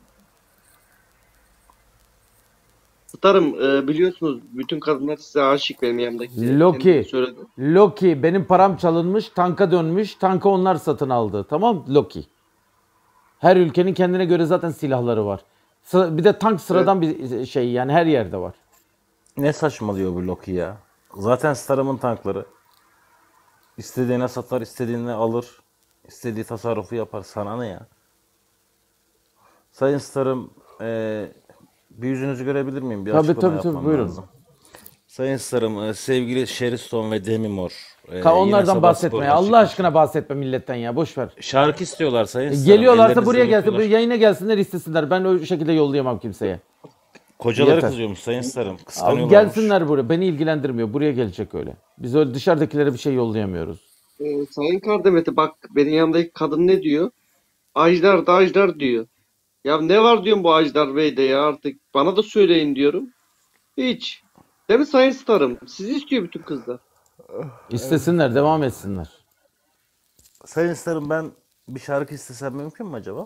Starım e, biliyorsunuz bütün kadınlar size aşık benim yanımdaki. Loki. Kendisi söyledi. Loki benim param çalınmış, tanka dönmüş. Tankı onlar satın aldı. Tamam Loki. Her ülkenin kendine göre zaten silahları var. Sı- Bir de tank sıradan bir şey yani her yerde var. Ne saçmalıyor bu Loki ya? Zaten Starım'ın tankları. İstediğine satar, istediğine alır. İstediği tasarrufu yapar. Sana ne ya? Sayın Starım, e, bir yüzünüzü görebilir miyim? Bir Tabii açıklama tabii tabii yapmam buyurun. lazım. Sayın Starım, e, sevgili Sheriston ve Demi Moore, e, Ka yine onlardan Sabah bahsetme ya. Spor'da Allah çıkmış. aşkına bahsetme milletten ya. Boş ver. Şarkı istiyorlar Sayın E, Starım. Geliyorlarsa buraya Ellerinizden gelsin. Bu öpüyorlar. yayına gelsinler istesinler. Ben o şekilde yollayamam kimseye. Kocaları Yeter. kızıyormuş Sayın Starım. Abi Kıskanıyorlarmış. gelsinler buraya. Beni ilgilendirmiyor. Buraya gelecek öyle. Biz öyle dışarıdakilere bir şey yollayamıyoruz. Ee, Sayın Kardemeti bak benim yanımdaki kadın ne diyor? Ajdar da Ajdar diyor. Ya ne var diyorum bu Ajdar Bey'de ya artık. Bana da söyleyin diyorum. Hiç. Değil mi Sayın Starım? Sizi istiyor bütün kızlar. İstesinler, devam etsinler. Sayın Starım, ben bir şarkı istesem mümkün mü acaba?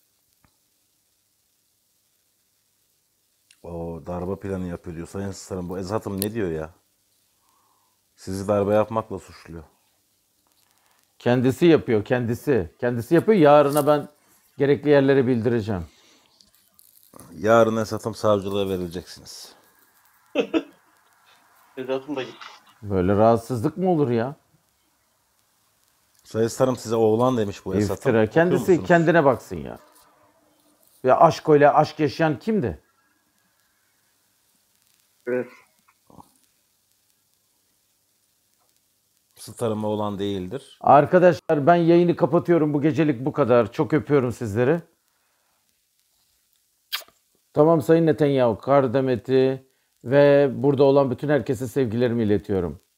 O darbe planı yapıyor diyor. Sayın Starım, bu Ezat'ım ne diyor ya? Sizi darbe yapmakla suçluyor. Kendisi yapıyor, kendisi. Kendisi yapıyor. Yarına ben gerekli yerlere bildireceğim. Yarın Esat'ım savcılığa verileceksiniz. Ezat'ım da gitti. Böyle rahatsızlık mı olur ya? Sayın Starım, size oğlan demiş bu Esat'ım. İftira. Okuyor Kendisi musunuz? kendine baksın ya. Ya aşk öyle aşk yaşayan kimdi? Evet. Starım oğlan değildir. Arkadaşlar ben yayını kapatıyorum. Bu gecelik bu kadar. Çok öpüyorum sizleri. Tamam Sayın Netanyahu, Kardemeti ve burada olan bütün herkese sevgilerimi iletiyorum.